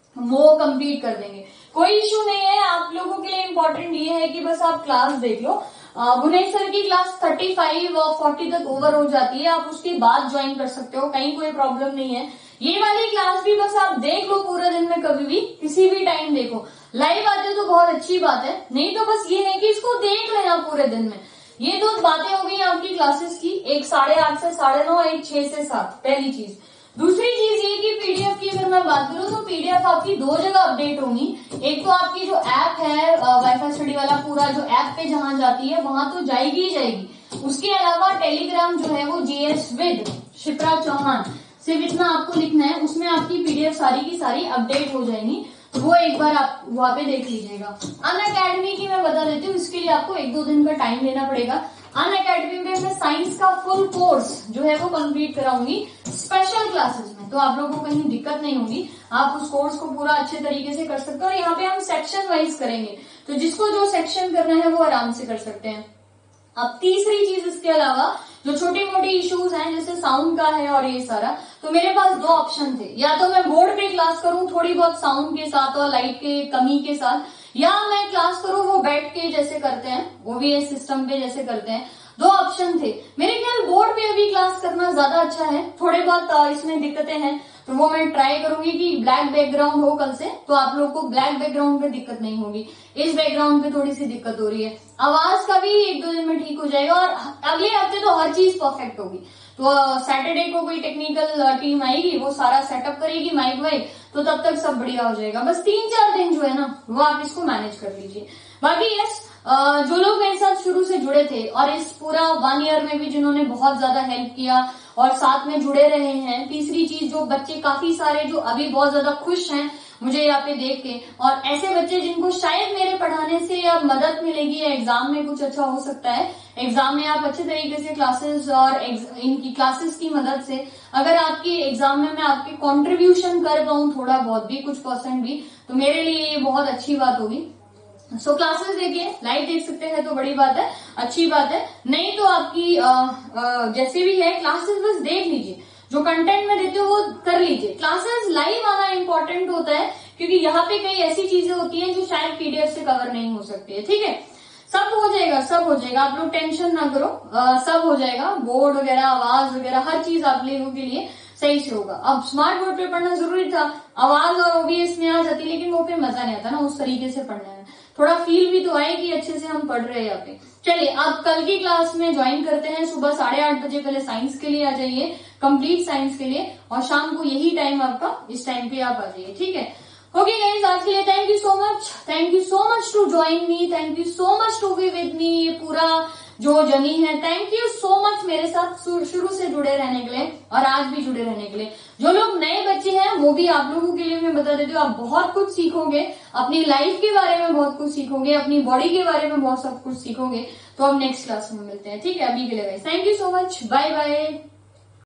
वो कंप्लीट कर देंगे। कोई इश्यू नहीं है। आप लोगों के लिए इम्पोर्टेंट ये है कि बस आप क्लास देख लो। भुनेश सर की क्लास 35 और 40 तक ओवर हो जाती है, आप उसके बाद ज्वाइन कर सकते हो, कहीं कोई प्रॉब्लम नहीं है। ये वाली क्लास भी बस आप देख लो पूरे दिन में, कभी भी किसी भी टाइम देखो। लाइव आते तो बहुत अच्छी बात है, नहीं तो बस ये है कि इसको देख लेना पूरे दिन में। ये 2 बातें हो गई आपकी क्लासेस की, एक 8:30 से 9:30, एक 6 से 7, पहली चीज। दूसरी चीज ये कि पीडीएफ की अगर मैं बात करूं तो पीडीएफ आपकी 2 जगह अपडेट होंगी। एक तो आपकी जो ऐप है वाईफाई स्टडी वाला, पूरा जो ऐप पे जहां जाती है वहां तो जाएगी ही जाएगी। उसके अलावा टेलीग्राम जो है वो जीएस विद शिप्रा चौहान, सिर्फ इतना आपको लिखना है, उसमें आपकी पीडीएफ सारी की सारी अपडेट हो जाएंगी। तो वो एक बार आप वहां पे देख लीजिएगा। अनअकैडमी की मैं बता देती हूँ, इसके लिए आपको 1-2 दिन का टाइम लेना पड़ेगा। अनअकैडमी में मैं साइंस का फुल कोर्स जो है वो कंप्लीट कराऊंगी स्पेशल क्लासेस में, तो आप लोगों को कहीं दिक्कत नहीं होगी। आप उस कोर्स को पूरा अच्छे तरीके से कर सकते हो। और यहाँ पे हम सेक्शन वाइज करेंगे, तो जिसको जो सेक्शन करना है वो आराम से कर सकते हैं। अब तीसरी चीज इसके अलावा जो छोटी मोटी इश्यूज हैं, जैसे साउंड का है और ये सारा, तो मेरे पास 2 ऑप्शन थे। या तो मैं बोर्ड पे क्लास करूं थोड़ी बहुत साउंड के साथ और लाइट के कमी के साथ, या मैं क्लास करूं वो बैठ के जैसे करते हैं, ओवीएस सिस्टम पे जैसे करते हैं। 2 ऑप्शन थे। मेरे ख्याल बोर्ड पे अभी क्लास करना ज्यादा अच्छा है। थोड़े बहुत इसमें दिक्कतें हैं तो वो मैं ट्राई करूंगी कि ब्लैक बैकग्राउंड हो कल से, तो आप लोग को ब्लैक बैकग्राउंड पे दिक्कत नहीं होगी। इस बैकग्राउंड पे थोड़ी सी दिक्कत हो रही है। आवाज का भी 1-2 दिन में ठीक हो जाएगा, और अगले हफ्ते तो हर चीज परफेक्ट होगी। तो सैटरडे को कोई टेक्निकल टीम आएगी, वो सारा सेटअप करेगी माइक वाइक, तो तब तक सब बढ़िया हो जाएगा। बस 3-4 दिन जो है ना वो आप इसको मैनेज कर लीजिए। बाकी यस, जो लोग मेरे साथ शुरू से जुड़े थे और इस पूरा 1 ईयर में भी जिन्होंने बहुत ज्यादा हेल्प किया और साथ में जुड़े रहे हैं। तीसरी चीज, जो बच्चे काफी सारे जो अभी बहुत ज्यादा खुश हैं मुझे यहाँ पे देख के, और ऐसे बच्चे जिनको शायद मेरे पढ़ाने से अब मदद मिलेगी या एग्जाम में कुछ अच्छा हो सकता है, एग्जाम में आप अच्छे तरीके से क्लासेस और इनकी क्लासेस की मदद से अगर आपकी एग्जाम में मैं आपके कंट्रीब्यूशन कर पाऊं थोड़ा बहुत भी, कुछ % भी, तो मेरे लिए ये बहुत अच्छी बात होगी। सो क्लासेस देखिए, लाइव देख सकते हैं तो बड़ी बात है, अच्छी बात है। नहीं तो आपकी जैसे भी है क्लासेस बस देख लीजिए, जो कंटेंट में देते हो वो कर लीजिए। क्लासेस लाइव आना इंपॉर्टेंट होता है, क्योंकि यहाँ पे कई ऐसी चीजें होती हैं जो शायद पीडीएफ से कवर नहीं हो सकती है, ठीक है। सब हो जाएगा, सब हो जाएगा, आप लोग टेंशन ना करो, सब हो जाएगा। बोर्ड वगैरह, आवाज वगैरह, हर चीज आप लोगों के लिए सही से होगा। अब स्मार्ट बोर्ड पे पढ़ना जरूरी था, आवाज और ओबीएस में आ जाती, लेकिन वो पे मजा नहीं आता ना उस तरीके से पढ़ने में, थोड़ा फील भी तो आए कि अच्छे से हम पढ़ रहे हैं यहाँ पे। चलिए अब कल की क्लास में ज्वाइन करते हैं, सुबह 8:30 बजे पहले साइंस के लिए आ जाइए, कंप्लीट साइंस के लिए, और शाम को यही टाइम आपका, इस टाइम पे आप आ जाइए, ठीक है। ओके गाइस, आज के लिए thank you so much to join me, thank you so much to be with me. ये पूरा जो जर्नी है, थैंक यू सो मच मेरे साथ शुरू से जुड़े रहने के लिए और आज भी जुड़े रहने के लिए। जो लोग नए बच्चे हैं वो भी आप लोगों के लिए मैं बता देती हूँ, आप बहुत कुछ सीखोगे, अपनी लाइफ के बारे में बहुत कुछ सीखोगे, अपनी बॉडी के बारे में बहुत सब कुछ सीखोगे। तो अब नेक्स्ट क्लास में मिलते हैं, ठीक है। अभी के लिए guys thank you so much, bye bye.